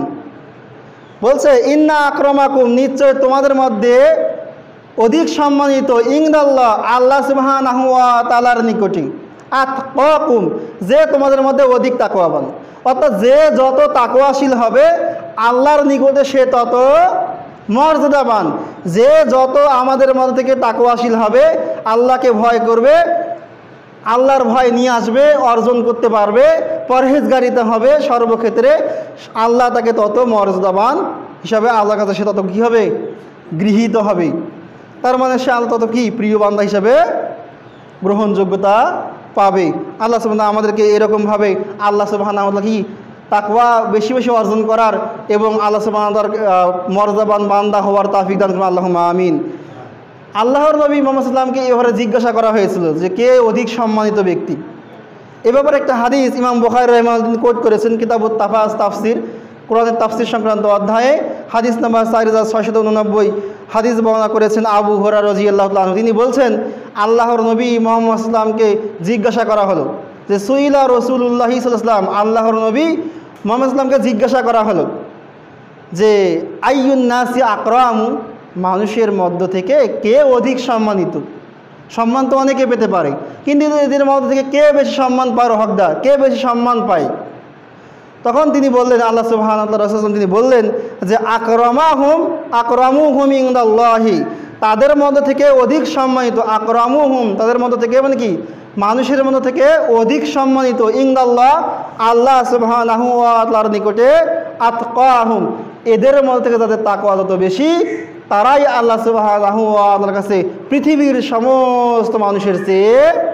বলছে ইন্না আকরামাকুম, নিশ্চয় তোমাদের মধ্যে অধিক সম্মানিত, ইনদাল্লাহ আল্লাহ সুবহানাহু ওয়া তাআলার নিকটে, আতকাকুম যে তোমাদের মধ্যে অধিক তাকওয়াবান। অর্থাৎ যে যত তাকওয়াশীল হবে আল্লাহর নিকটে সে তত মর্যাদাবান। যে যত আমাদের মধ্যে থেকে তাকওয়াশীল হবে, আল্লাহকে ভয় করবে, আল্লাহর ভয় নিয়ে আসবে, অর্জন করতে পারবে, পরহেজগারিতা হবে সর্বক্ষেত্রে, আল্লাহ তাকে তত মর্যাদাবান হিসাবে আল্লাহর কাছে সে তত কী হবে? গৃহীত হবে। তার মানে সে আল্লাহ তত কি প্রিয় বান্দা হিসাবে গ্রহণযোগ্যতা পাবে। আল্লাহ সুবহানাহু আমাদেরকে এরকমভাবে আল্লাহ সুবহানাহু ওয়া তাআলা কি তাকওয়া বেশি বেশি অর্জন করার এবং আল্লাহ সুবহানাহু ওয়া তাআলার মর্যাদাবান বান্দা হওয়ার তৌফিক দান করুন, আল্লাহুম্মা আমিন। আল্লাহর নবী মুহাম্মদ সাল্লাল্লাহু আলাইহি ওয়াসাল্লামকে এবারে জিজ্ঞাসা করা হয়েছিল যে কে অধিক সম্মানিত ব্যক্তি। এ ব্যাপারে একটা হাদিস ইমাম বুখারী রাহিমাহুল্লাহ কোট করেছেন, কিতাবুত তাফাস তাফসির, কোরআনের তাফসির সংক্রান্ত অধ্যায়ে হাদিস নাম্বার চার হাজার ছয়শত উননব্বই হাদিস বর্ণনা করেছেন আবু হুরায়রা রাদিয়াল্লাহু তাআলা। তিনি বলছেন আল্লাহর নবী মুহাম্মদ সাল্লাল্লাহু আলাইহি ওয়াসাল্লামকে জিজ্ঞাসা করা হলো যে সুইলা রাসূলুল্লাহি সাল্লাল্লাহু আলাইহি ওয়াসাল্লাম, আল্লাহর নবী মুহাম্মদ সাল্লাল্লাহু আলাইহি ওয়াসাল্লামকে জিজ্ঞাসা করা হলো যে আইয়ুন নাসি আকরামু, মানুষের মধ্য থেকে কে অধিক সম্মানিত। সম্মান তো অনেকে পেতে পারে, কিন্তু এদের মধ্য থেকে কে বেশি সম্মান পায়, হকদার কে বেশি সম্মান পায়? তখন তিনি বললেন, আল্লাহ সুবহানাহু ওয়া তাআলা রাসূল তিনি বললেন যে আকরামাহুম আকরামুহুম ইনদাল্লাহি, তাদের মধ্যে থেকে অধিক সম্মানিত, আকরামুহুম তাদের মধ্যে থেকে মানে কি মানুষের মধ্যে থেকে অধিক সম্মানিত, ইনদাল্লাহ আল্লাহ সুবহানাহু ওয়া তাআলার নিকটে, আতকাহুম এদের মধ্যে থেকে যাদের তাকওয়া যত বেশি তারাই আল্লাহ সুবহানাহু ওয়া তাআলার কাছে পৃথিবীর সমস্ত মানুষের চেয়ে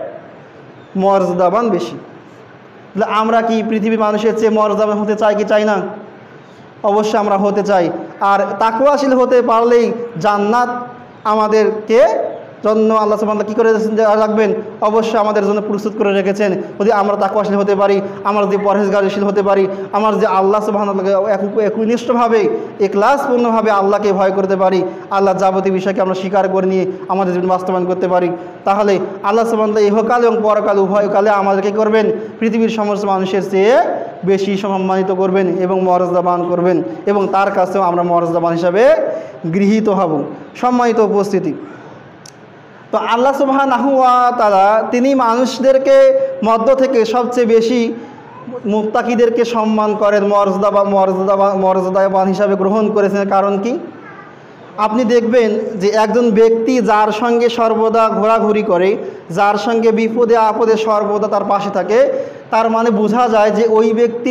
মর্যাদাবান বেশি। আমরা কি পৃথিবীর মানুষের চেয়ে মর্যাদাবান হতে চাই কি চাই না? অবশ্যই আমরা হতে চাই। আর তাকওয়াশীল হতে পারলেই জান্নাত আমাদেরকে জন্য আল্লাহ সুবহানাহু ওয়া তাআলা কী করে রাখবেন? অবশ্যই আমাদের জন্য প্রস্তুত করে রেখেছেন। যদি আমরা তাকওয়াশীল হতে পারি, আমরা যদি পরহেজগারশীল হতে পারি, আমরা যে আল্লাহ সুবহানাহু ওয়া তাআলাকে একনিষ্ঠভাবে ইখলাসপূর্ণভাবে আল্লাহকে ভয় করতে পারি, আল্লাহ যাবতীয় বিষয়কে আমরা স্বীকার করে নিয়ে আমাদের জীবন বাস্তবায়ন করতে পারি, তাহলে আল্লাহ সুবহানাহু ওয়া তাআলা ইহকাল এবং পরকাল উভয়কালে আমাদেরকে করবেন পৃথিবীর সমস্ত মানুষের চেয়ে বেশি সম্মানিত করবেন এবং মর্যাদাবান করবেন, এবং তার কাছেও আমরা মর্যাদাবান হিসাবে গৃহীত হব। সম্মানিত উপস্থিতি, তো আল্লাহ সুবহানাহু ওয়া তাআলা তিনি মানুষদেরকে মধ্য থেকে সবচেয়ে বেশি মুত্তাকিদেরকে সম্মান করেন, মর্যাদা বা মর্যাদা মর্যাদাবান হিসাবে গ্রহণ করেছেন। কারণ কি? আপনি দেখবেন যে একজন ব্যক্তি যার সঙ্গে সর্বদা ঘোরাঘুরি করে, যার সঙ্গে বিপদে আপদে সর্বদা তার পাশে থাকে, তার মানে বোঝা যায় যে ওই ব্যক্তি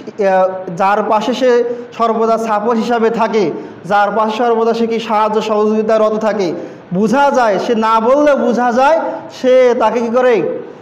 যার পাশে সে সর্বদা সাপোর্ট হিসাবে থাকে, যার পাশে সর্বদা সে কি সাহায্য সহযোগিতারত থাকে, বোঝা যায়, সে না বললে বোঝা যায় সে তাকে কি করে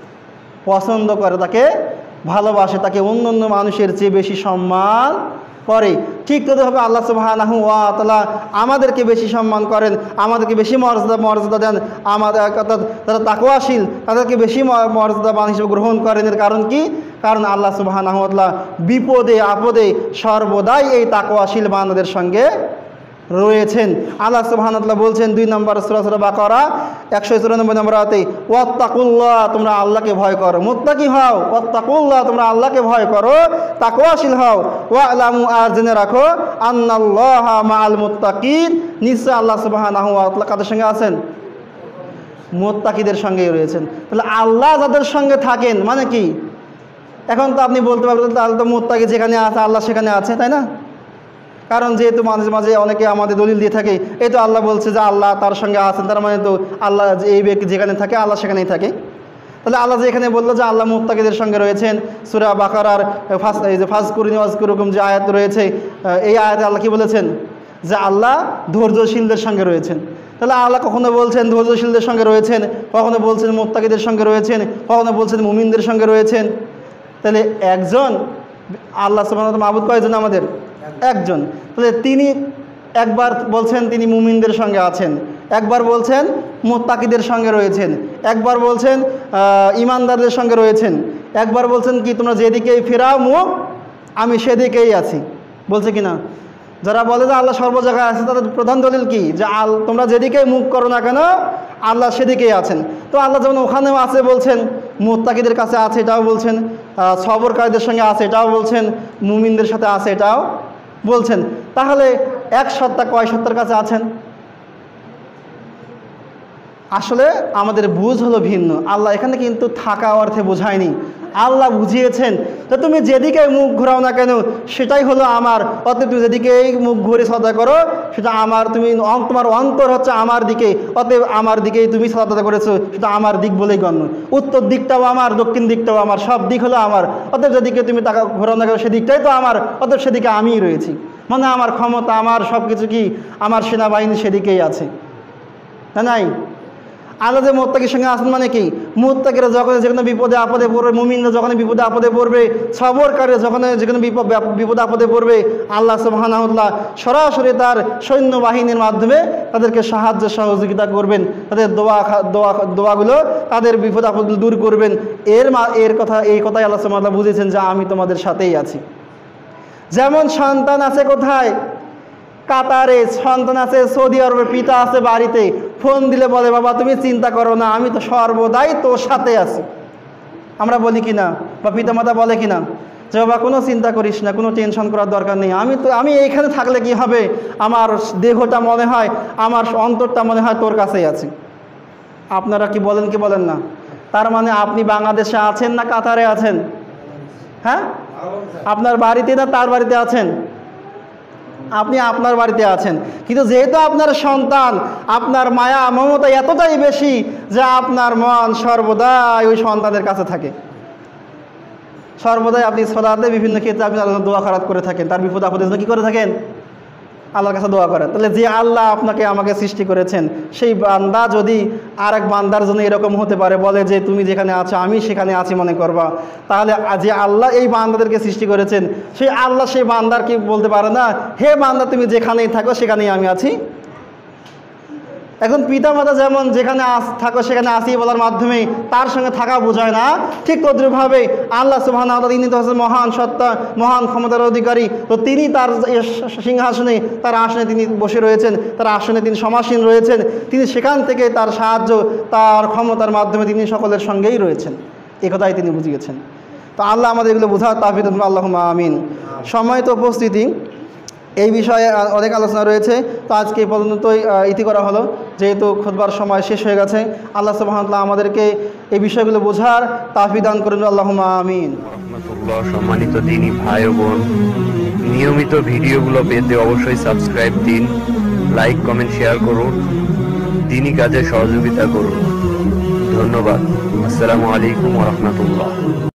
পছন্দ করে, তাকে ভালোবাসে, তাকে অন্য অন্য মানুষের চেয়ে বেশি সম্মান করে। ঠিক ততভাবে আল্লাহ সুবহানাহু ওয়া তাআলা আমাদেরকে বেশি সম্মান করেন, আমাদেরকে বেশি মর্যাদা মর্যাদা দেন, আমাদের যারা তাকওয়াশীল তাদেরকে বেশি মর্যাদাবান হিসেবে গ্রহণ করেন। এর কারণ কি? কারণ আল্লাহ সুবহানাহু ওয়া তাআলা বিপদে আপদে সর্বদাই এই তাকওয়াশীল বান্দাদের সঙ্গে রয়েছেন। আল্লাহ সুবহানাহু ওয়া তাআলা বলছেন দুই নম্বর সূরা সূরা বাকারা একশো চুরানব্বই নম্বর আয়াতে, ওয়াত্তাকুল্লাহ, তোমরা আল্লাহকে ভয় করো, মুত্তাকি হও, ওয়াত্তাকুল্লাহ, তোমরা আল্লাহকে ভয় করো, তাকওয়াশীল হও, ওয়ালামু, আর জেনে রাখো, আন্নাল্লাহা মাআল মুত্তাকিন, নিশ্চয় আল্লাহ সুবহানাহু ওয়া তাআলা কাদের সঙ্গে আছেন? মুত্তাকিদের সঙ্গেই রয়েছেন। তাহলে আল্লাহ যাদের সঙ্গে থাকেন মানে কি? এখন তো আপনি বলতে পারবেন তাহলে তো মুত্তাকি যেখানে আছে আল্লাহ সেখানে আছে, তাই না? কারণ যেহেতু মাঝে মাঝে অনেকে আমাদের দলিল দিয়ে থাকে, এই তো আল্লাহ বলছে যে আল্লাহ তার সঙ্গে আছেন, তার মানে তো আল্লাহ এই ব্যক্তি যেখানে থাকে আল্লাহ সেখানেই থাকে। তাহলে আল্লাহ যে এখানে বললো যে আল্লাহ মুত্তাকিদের সঙ্গে রয়েছেন, সূরা বাকারার ফাস এই যে ফাজকুরুনি ওয়াজকুরুকুম যে আয়াত রয়েছে, এই আয়াতে আল্লাহ কি বলেছেন? যে আল্লাহ ধৈর্যশীলদের সঙ্গে রয়েছেন। তাহলে আল্লাহ কখনো বলছেন ধৈর্যশীলদের সঙ্গে রয়েছেন, কখনো বলছেন মুত্তাকিদের সঙ্গে রয়েছেন, কখনো বলছেন মুমিনদের সঙ্গে রয়েছেন। তাহলে একজন আল্লাহ সুবহানাহু ওয়া তাআলা মাবুদ কয়জন আমাদের? একজন। তাহলে তিনি একবার বলছেন তিনি মুমিনদের সঙ্গে আছেন, একবার বলছেন মুত্তাকিদের সঙ্গে রয়েছেন, একবার বলছেন ইমানদারদের সঙ্গে রয়েছেন, একবার বলছেন কি তোমরা যেদিকেই ফেরাও মুখ আমি সেদিকেই আছি, বলছে কি না? যারা বলে যে আল্লাহ সর্ব জায়গায় আছে তাদের প্রধান দলিল কি? যে আল তোমরা যেদিকেই মুখ করো না কেন আল্লাহ সেদিকেই আছেন। তো আল্লাহ যেমন ওখানেও আছে বলছেন, মুত্তাকিদের কাছে আছে এটাও বলছেন, সবরকারীদের সঙ্গে আছে এটাও বলছেন, মুমিনদের সাথে আছে এটাও বলছেন। তাহলে এক সত্তা কয় সত্তার কাছে আছেন? আসলে আমাদের বুঝ হলো ভিন্ন। আল্লাহ এখানে কিন্তু থাকা অর্থে বোঝায়নি, আল্লাহ বুঝিয়েছেন যে তুমি যেদিকে মুখ ঘোরাও না কেন সেটাই হলো আমার, অতএব তুমি যেদিকেই মুখ ঘুরে সাদা করো সেটা আমার, তুমি তোমার অন্তর হচ্ছে আমার দিকে, অতএব আমার দিকেই তুমি সাদা করেছো, সেটা আমার দিক বলেই গণ্য। উত্তর দিকটাও আমার, দক্ষিণ দিকটাও আমার, সব দিক হলো আমার, অতএব যেদিকে তুমি টাকা ঘোরাও না কেন সেদিকটাই তো আমার, অতএব সেদিকে আমিই রয়েছি। মানে আমার ক্ষমতা, আমার সব কিছু কি আমার সেনাবাহিনী সেদিকেই আছে, না নাই? আল্লাহ যে মুত্তাকির সঙ্গে আছেন মানে কি? মুত্তাকিরা যখন যেখানে বিপদে আপদে পড়বে, মুমিনরা যখন বিপদে আপদে পড়বে, সবরকারীরা যখন যেখানে বিপদ বিপদে আপদে পড়বে, আল্লাহ সুবহানাহু ওয়া তাআলা সরাসরি তার সৈন্যবাহিনীর মাধ্যমে তাদেরকে সাহায্য সহযোগিতা করবেন, তাদের দোয়া দোয়া দোয়াগুলো তাদের বিপদ আপদগুলো দূর করবেন। এর মা এর কথা এই কথাই আল্লাহ সুবহানাহু ওয়া তাআলা বুঝেছেন যে আমি তোমাদের সাথেই আছি। যেমন সন্তান আছে কোথায়? কাতারে, সন্তান আছে সৌদি আরবে, পিতা আছে বাড়িতে, ফোন দিলে বলে বাবা তুমি চিন্তা করো না, আমি তো সর্বদাই তোর সাথে আছি। আমরা বলি কি না? বা পিতামাতা বলে কি না যে বাবা কোনো চিন্তা করিস না, কোনো টেনশন করার দরকার নেই, আমি তো আমি এইখানে থাকলে কি হবে, আমার দেহটা মনে হয়, আমার অন্তরটা মনে হয় তোর কাছেই আছে। আপনারা কি বলেন কি বলেন না? তার মানে আপনি বাংলাদেশে আছেন না কাতারে আছেন? হ্যাঁ, আপনার বাড়িতে না তার বাড়িতে আছেন? আপনি আপনার বাড়িতে আছেন, কিন্তু যেহেতু আপনার সন্তান, আপনার মায়া মমতা এতটাই বেশি যে আপনার মন সর্বদাই ওই সন্তানের কাছে থাকে। সর্বদাই আপনি সালাতে বিভিন্ন ক্ষেত্রে আপনি আল্লাহ দোয়া খারাপ করে থাকেন, তার বিপদ আপদের জন্য কী করে থাকেন? আল্লাহর কাছে দোয়া করেন। তাহলে যে আল্লাহ আপনাকে আমাকে সৃষ্টি করেছেন, সেই বান্দা যদি আর এক বান্দার জন্য এরকম হতে পারে, বলে যে তুমি যেখানে আছো আমি সেখানে আছি মনে করবা, তাহলে যে আল্লাহ এই বান্দাদেরকে সৃষ্টি করেছেন সেই আল্লাহ সেই বান্দার কি বলতে পারে না, হে বান্দা তুমি যেখানেই থাকো সেখানেই আমি আছি? এখন পিতামাতা যেমন যেখানে আস থাকো সেখানে আসি বলার মাধ্যমে তার সঙ্গে থাকা বোঝায় না, ঠিক তদ্রূপভাবে আল্লাহ সুবহানাহু ওয়া তাআলা তিনি তো হচ্ছেন মহান সত্তা, মহান ক্ষমতার অধিকারী, তো তিনি তার সিংহাসনে তার আসনে তিনি বসে রয়েছেন, তার আসনে তিনি সমাসীন রয়েছেন, তিনি সেখান থেকে তার সাহায্য তার ক্ষমতার মাধ্যমে তিনি সকলের সঙ্গেই রয়েছেন, এ কথাই তিনি বুঝিয়েছেন। তো আল্লাহ আমাদের এগুলো বোঝার তাওফিক দান করুন, আল্লাহুম্মা আমিন। সম্মানিত উপস্থিতি, এই বিষয়ে অনেক আলোচনা রয়েছে, তো আজকে এই পর্যন্তই ইতি করা হলো, যেহেতু খুতবার সময় শেষ হয়ে গেছে। আল্লাহ সুবহানাহু ওয়া তাআলা আমাদেরকে এই বিষয়গুলো বোঝার তাওফিক দান করুন, আল্লাহুম্মা আমিন। রাহমাতুল্লাহ। সম্মানিত দ্বীনি ভাই ও বোন, নিয়মিত ভিডিওগুলো পেতে অবশ্যই সাবস্ক্রাইব দিন লাইক কমেন্ট শেয়ার করুন, দিনী কাজে সহযোগিতা করুন। ধন্যবাদ। আসসালামু আলাইকুম ওয়া রাহমাতুল্লাহ।